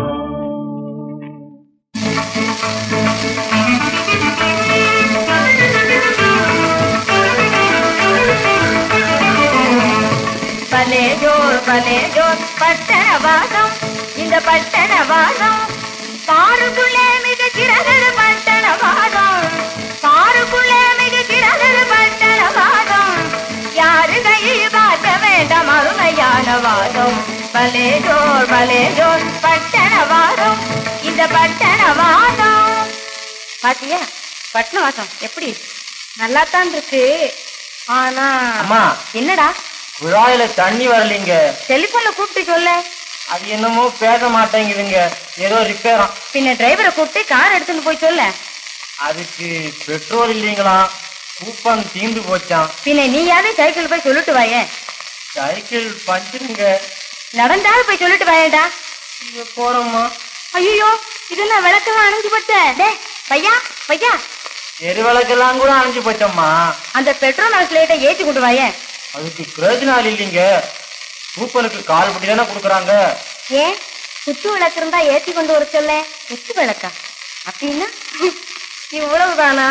பலே ஜோர் பட்டணவாதம் இந்த பட்டணவாதம் பாருக்குள்ளே மிக சிறந்தது பட்டணவாதம் பாருக்குள்ளே மிக சிறந்தது பட்டணவாதம் யாரு கையில் பார்க்க வேண்டாம் அருமையான வாதம் பலே ஜோர் பட்டணவாதம் இந்த பட்டணவாதம் பாத்தியா பட்டணவாதம் எப்படி நல்லாத்தான் இருக்கு ஆனா அம்மா என்னடா குழாயில தண்ணி வரலீங்க டெலிபோன்ல கூப்பிட்டு சொல்ல அது என்னமோ பேச மாட்டேங்குதுங்க ஏதோ ரிப்பேரா பின்ன டிரைவரை கூப்பிட்டு கார் எடுத்துட்டு போய் சொல்ல அதுக்கு பெட்ரோல் இல்லீங்களா கூப்பன் தீந்து போச்சான் பின்ன நீயாவே சைக்கிள் போய் சொல்லிட்டு வாயேன் சைக்கிள் பஞ்சுங்க நடந்தாலும் போய் சொல்லிட்டு வாயேடா போறோம்மா ஐயோ இதெல்லாம் விளக்கெல்லாம் அணைஞ்சு போச்ச டே பையா பையா எரிவிளக்கெல்லாம் கூட அணைஞ்சு போச்சம்மா அந்த பெட்ரோல் லைட்டை ஏற்றி கொண்டு வாயேன் அதுக்கு பிரயோஜனம் இல்லைங்க கூப்பனுக்கு கால் பட்டி தானே கொடுக்குறாங்க ஏன் குத்து விளக்கு இருந்தா ஏற்றி கொண்டு வர சொல்ல குத்து விளக்கா அப்படின்னா இவ்வளவுதானா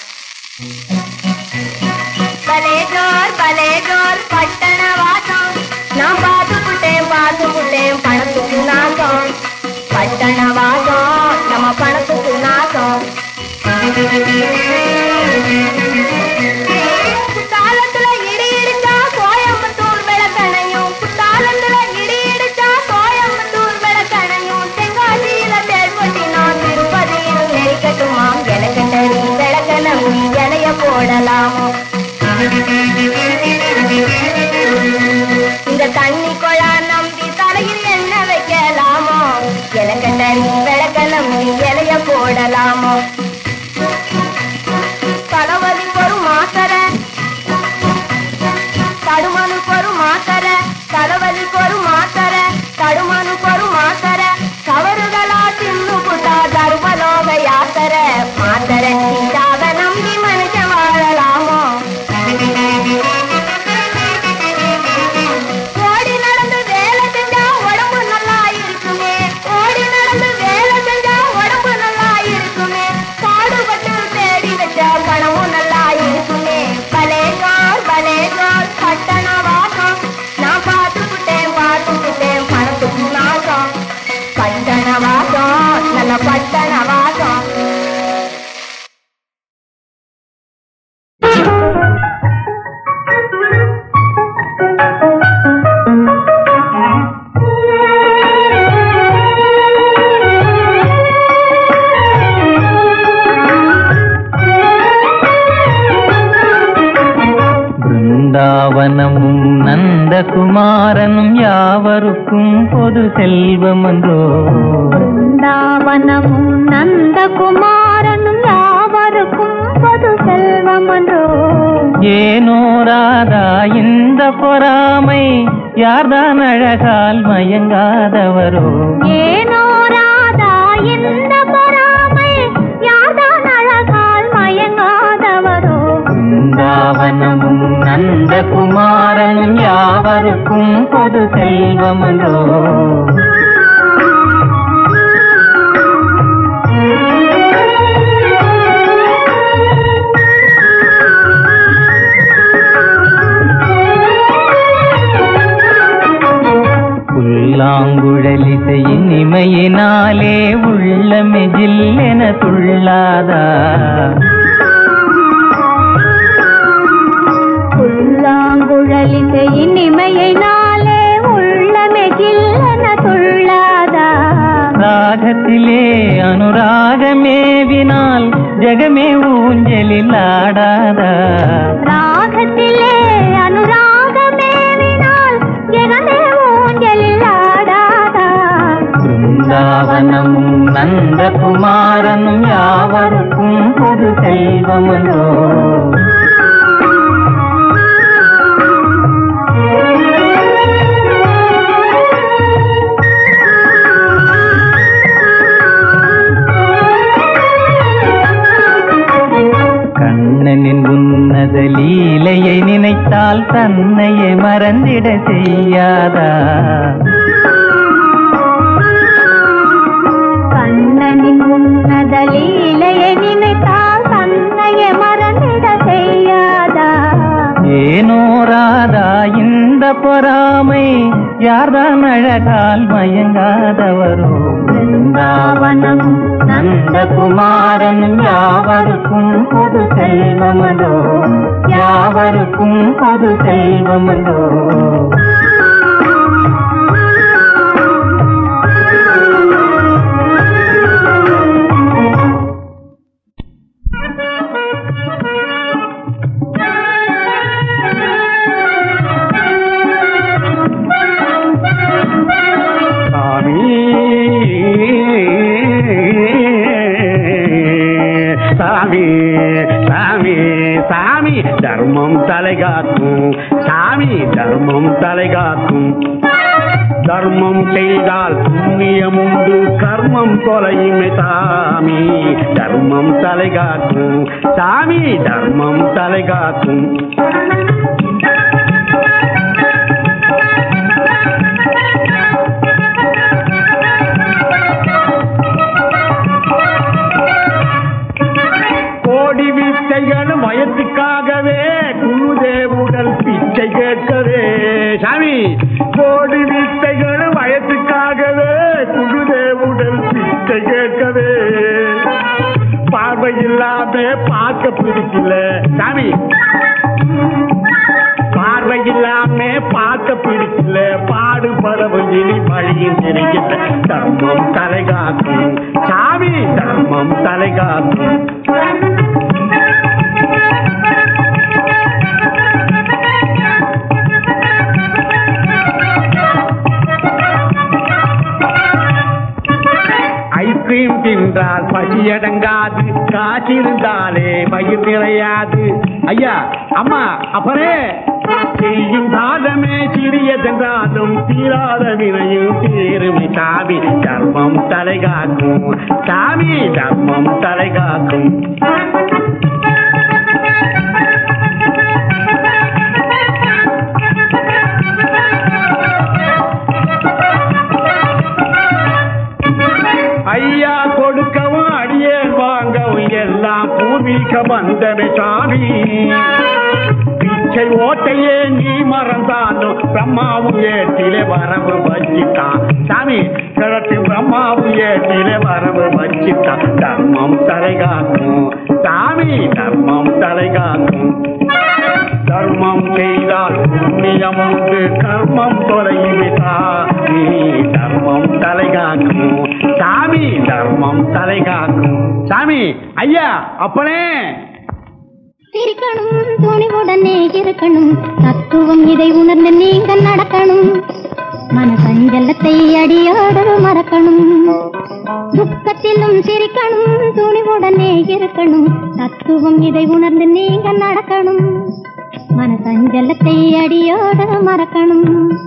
பலேஜோர் பட்டணவாசம் நான் பார்த்துக்கிட்டேன் பணத்துக்கு நாசம் பட்டணவாசம் நம்ம பணத்துக்கு நாசம் காலத்துல இடி இடிச்சா கோயம்புத்தூர் விளக்கணையும் காலத்துல இடி இடிச்சா கோயம்புத்தூர் விளக்கணையும் தென்காசியில தேர்வட்டினா திருப்பதியில் நெறிக்கட்டுமாம் எனக்கு நீ விளக்கணம் நீ இலைய போடலாமோ இந்த தண்ணி கொழா நம்பி தலையில் என்ன வைக்கலாமோ எனக்கு நீ விளக்கணம் நீ இலைய போடலாமோ தலைவலிக்கு ஒரு மாத்திரை தடுமனுக்கு ஒரு மாத்திரை தலைவலிக்கு ஒரு மாத்திரை தடுமனுக்கு ஒரு மாத்திரை தவறுகளா தின்னு புட்டா பட்டண வாசம் நல்ல பட்டண வாசம். பிருந்தாவனமும் நந்தகுமாரனும் யாவருக்கும் பொது செல்வமன்றோ. பிருந்தாவனமும் நந்தகுமாரனும் யாவருக்கும் பொது செல்வமன்றோ. ஏனோ ராதா இந்த பொறாமை யார்தான் அழகால் மயங்காதவரோ. ஏனோ ராதா இந்த பொறாமை யார்தான் அழகால் மயங்காதவரோ. பிருந்தாவனமும் நந்தகுமாரனும் யாவருக்கும் பொது செல்வமன்றோ. புல்லாங்குழலிசையின் இமையினாலே உள்ளமே ஜில்லென துள்ளாதா. புல்லாங்குழலிசையின் இமையினாலே உள்ளமே ஜில்லென துள்ளாதா. ராகத்திலே அனுராகமேவினால் ஜெகமே ஊஞ்சலில் ஆடாதா. ராகத்திலே அனுராகமேவினால் ஜெகமே ஊஞ்சலில் ஆடாதா. பிருந்தாவனமும் நந்தகுமாரனும் யாவருக்கும் பொது செல்வமன்றோ. கண்ணனின் உன்னத லீலையை நினைத்தால் தன்னையே மறந்திட செய்யாதா. கண்ணனின் உன்னத லீலையை நினைத்தால் தன்னையே மறந்திட செய்யாதா. ஏனோ ராதா இந்த பொறாமை யார்தான் அழகால் மயங்காதவரோ. பிருந்தாவனமும் நந்தகுமாரனும் யாவருக்கும் பொது செல்வமன்றோ. யாவருக்கும் பொது செல்வமன்றோ. சாமி சாமி சாமி தர்மம் தலைகாக்கும். சாமி தர்மம் தலைகாக்கும். தர்மம் செய்தால் புண்ணியம் உண்டு கர்மம் தொலையுமே. சாமி தர்மம் தலைகாக்கும். சாமி தர்மம் தலைகாக்கும். கோடி வித்தைகளும் வயத்துக்காகவே குழுதே உடல் பிச்சை கேட்கவே. சாமி கோடி வித்தைகளும் வயத்துக்காகவே குழுதே உடல் பிச்சை கேட்கவே. பார்வை இல்லாம பார்க்க பிடிக்கல. சாமி பார்வை இல்லாம பார்க்க பிடிக்கல. பாடுபடவும் இனி வழியும் தெரியல. தர்மம் தலைகாக்கும். சாமி தர்மம் தலைகாக்கும். ஐஸ்கிரீம் தின்றால் பசியடங்காது. காற்றிருந்தாலே பயிர் நிறையாது. ஐயா அம்மா அப்பரே செய்யும் சாதமே சிறியதென்றாலும் தீராத வினையும் தீருமி. சாமி தர்மம் தலைகாக்கும். சாமி தர்மம் தலைகாக்கும். ஐயா கொடுக்கவும் அடியேன் வாங்கவும் எல்லாம் பூர்வீக பந்தமே. சாமி பரீட்சை ஓட்டையே நீ மறந்தாலும் பிரம்மாவும் ஏற்றிலே வரவு வச்சிட்டான் சாமி கிழக்கு பிரம்மாவும் ஏற்றிலே வரவு வச்சிட்டான் தர்மம் தலைகாக்கும் சாமி தர்மம் தலைகாக்கும் தர்மம் செய்தால் புண்ணியம் உண்டு கர்மம் தொலைவிட்டா நீ தர்மம் தலைகாக்கும் சாமி தர்மம் தலைகாக்கும் சாமி ஐயா அப்பனே சிரிக்கணும் துணிவுடனே இருக்கணும் தத்துவம் இதை உணர்ந்து நீங்கள் நடக்கணும் மனசஞ்சலத்தை அடியோடு மறக்கணும் துக்கத்திலும் சிரிக்கணும் துணிவுடனே இருக்கணும் தத்துவம் இதை உணர்ந்து நீங்கள் நடக்கணும் மனசஞ்சலத்தை அடியோடு மறக்கணும்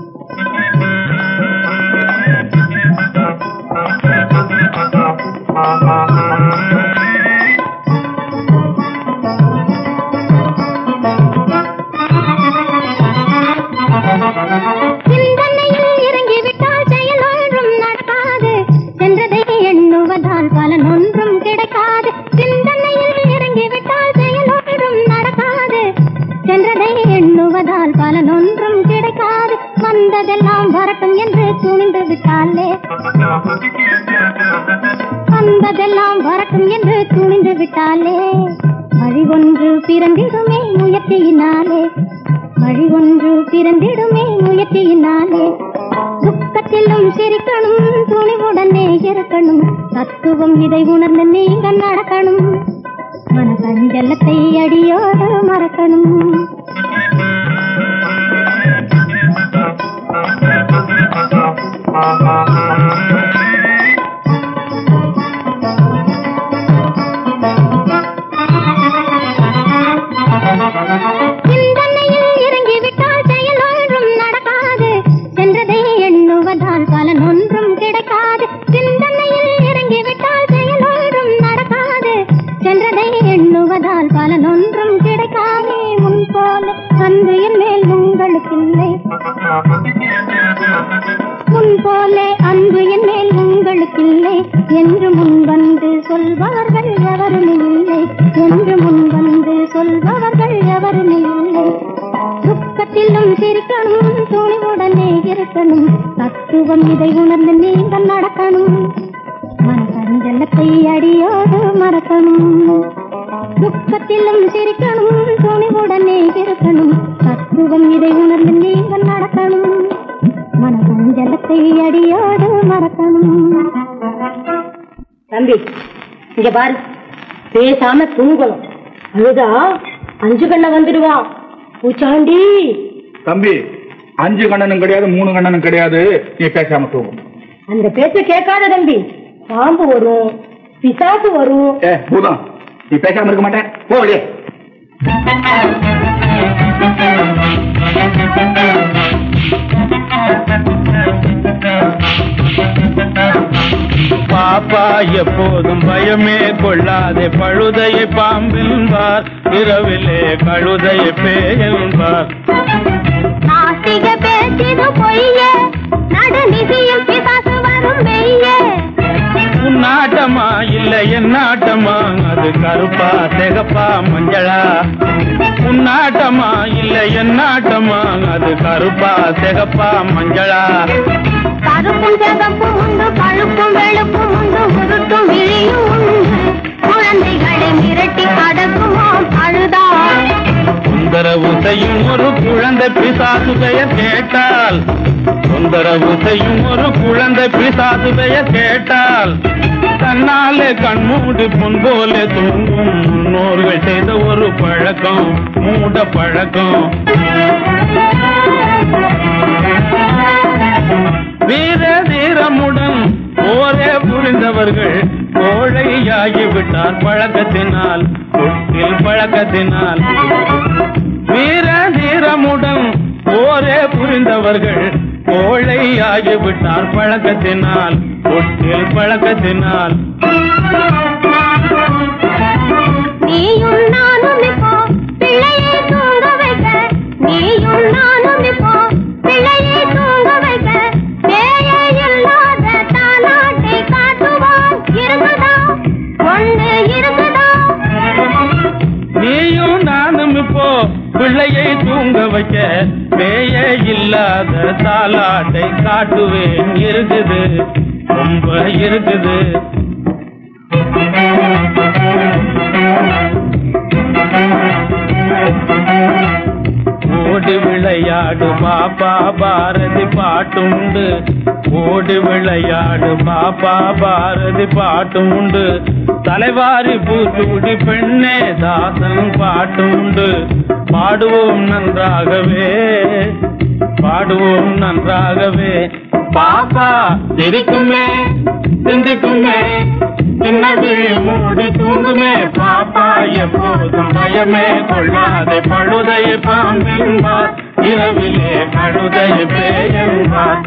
சிந்தனையில் இறங்கிவிட்டால் செயல் ஒன்றும் நடக்காது சென்றதை எண்ணுவதால் பலன் ஒன்றும் கிடைக்காது சிந்தனையில் இறங்கிவிட்டால் செயல் ஒன்றும் நடக்காது சென்றதை எண்ணுவதால் பலன் ஒன்றும் கிடைக்காது வந்ததெல்லாம் வரட்டும் என்று துணிந்து விட்டாலே வந்ததெல்லாம் வரட்டும் என்று துணிந்து விட்டாலே வழி ஒன்று பிறந்திடுமே முயற்சியினாலே வழி ஒன்று பிறந்திடுமே முயற்சியினாலே துக்கத்திலும் சிரிக்கணும் துணிவுடனே இருக்கணும் தத்துவம் இதை உணர்ந்து நீங்கள் நடக்கணும் மனசஞ்சலத்தை அடியோடு மறக்கணும் சிந்தனையில் இறங்கிவிட்டால் செயல் ஒன்றும் நடக்காது சென்றதை எண்ணுவதால் பலன் ஒன்றும் கிடைக்காது சிந்தனையில் இறங்கிவிட்டால் செயல் ஒன்றும் நடக்காது சென்றதை எண்ணுவதால் பலன் ஒன்றும் கிடைக்காதே முன் போல அன்பு என் மேல் உங்களுக்கில்லை முன் போல அன்பு என் மேல் உங்களுக்கில்லை என்று முன் வந்து சொல்பவர்கள் எவரும் இல்லை என்று முன் வந்து சொல்பவர்கள் எவரும் இல்லை துக்கத்திலும் சிரிக்கணும் துணிவுடனே இருக்கணும் தத்துவம் இதை உணர்ந்து நீங்கள் நடக்கணும் மனசஞ்சலத்தை அடியோடு மறக்கணும் துக்கத்திலும் சிரிக்கணும் துணிவுடனே இருக்கணும் தத்துவம் இதை உணர்ந்து நீங்கள் நடக்கணும் மனசஞ்சலத்தை அடியோடு மறக்கணும் தம்பி இங்க பாரு பேசாம தூங்கணும் அழுதா 5 கண்ண வந்துடுவான் பூச்சாண்டி தம்பி 5 கண்ணனும் கிடையாது 3 கண்ணனும் கிடையாது நீ பேசாம தூங்கும் அந்த பேச்ச கேட்காத தம்பி பாம்பு வரும் பிசாசு வரும் பூதம் நீ பேசாம இருக்க மாட்டேன் போகலையே பாப்பா எப்போதும் பயமே கொள்ளாதே பழுதையை பாம்பென்பார் இரவிலே கழுதையை பேயென்பார் நாஸ்திக பேசிது பொய்யே நடுநிதியில் பிசாசு வரும் மெய்யே உன்னாட்டமா இல்ல என்னாட்டமா அது கருப்பா சிகப்பா மஞ்சளா உன்னாட்டமா இல்ல என்னாட்டமா அது கருப்பா சிகப்பா மஞ்சளா கருப்பும் சிகப்பும் உண்டு பழுப்பும் வெளுப்பும் உண்டு உருட்டும் விழியும் உண்டு குழந்தைகளை மிரட்டி கடக்குமோ அழுதா தொந்தரவு செய்யும் ஒரு குழந்தை பிசாசு பெயர் கேட்டால் தொந்தரவு செய்யும் ஒரு குழந்தை பிசாசு பெயர் கேட்டால் தன்னாலே கண்மூடி பொன் போல தூங்கும் முன்னோர்கள் செய்த ஒரு பழக்கம் மூட பழக்கம் வீர தீரமுடன் போரே புரிந்தவர்கள் கோழையாகிவிட்டார் பழக்கத்தினால் தொட்டில் பழக்கத்தினால் வீர தீரமுடன் போரே புரிந்தவர்கள் கோழையாகிவிட்டார் பழக்கத்தினால் தொட்டில் பழக்கத்தினால் நீயும் நானும் இப்போ பிள்ளையை தூங்க வைக்க நீயும் நானும் இப்போ பிள்ளையை தூங்க வைக்க பேயை இல்லாத தாலாட்டை காட்டுவான் இருக்குதா ஒன்று இருக்குதா நீயும் நானும் இப்போ பிள்ளையை தூங்க வைக்க பேய இல்லாத தாலாட்டை காட்டுவேன். இருக்குது ரொம்ப இருக்குது. ஓடி விளையாடு பாப்பா பாரதி பாட்டுண்டு. ஓடி விளையாடு பாப்பா பாரதி பாட்டுண்டு. தலைவாரி பூத்துடி பெண்ணே தாசன் பாட்டுண்டு. பாடுவோம் நன்றாகவே பாடுவோம் நன்றாகவே. பாப்பா சிரிக்குமே சிந்திக்குமே சின்னது மூடி தூங்குமே. பாப்பா எப்போதும் பயமே கொள்ளாதே பழுதை பாம்பென்பார் இரவிலே கழுதை பேயென்பார்.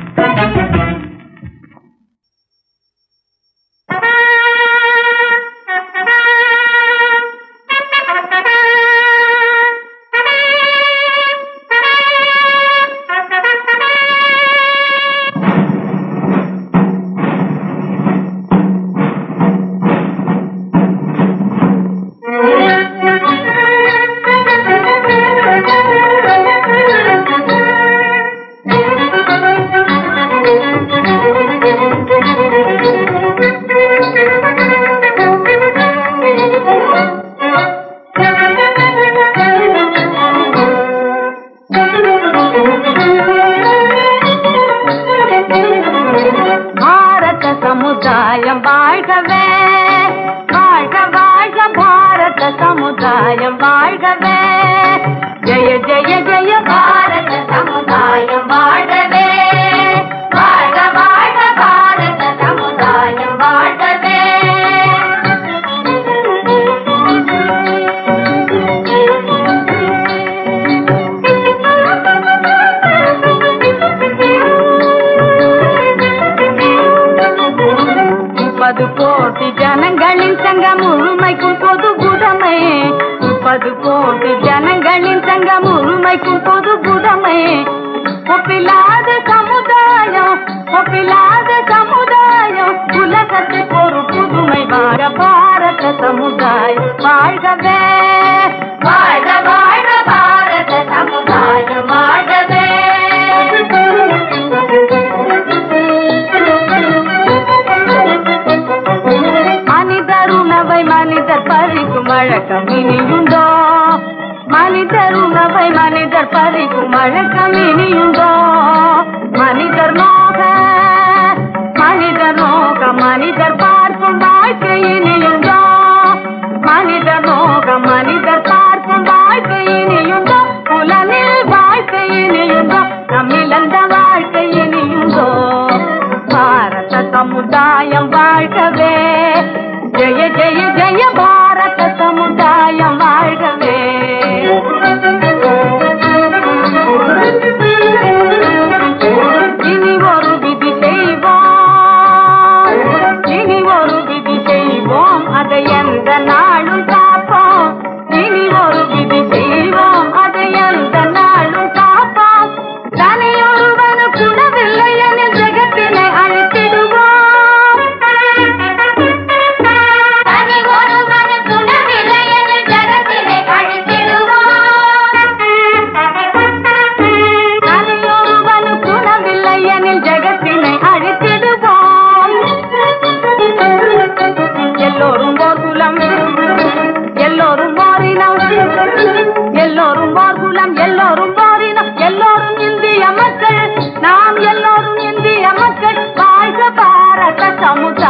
சமுதாயம்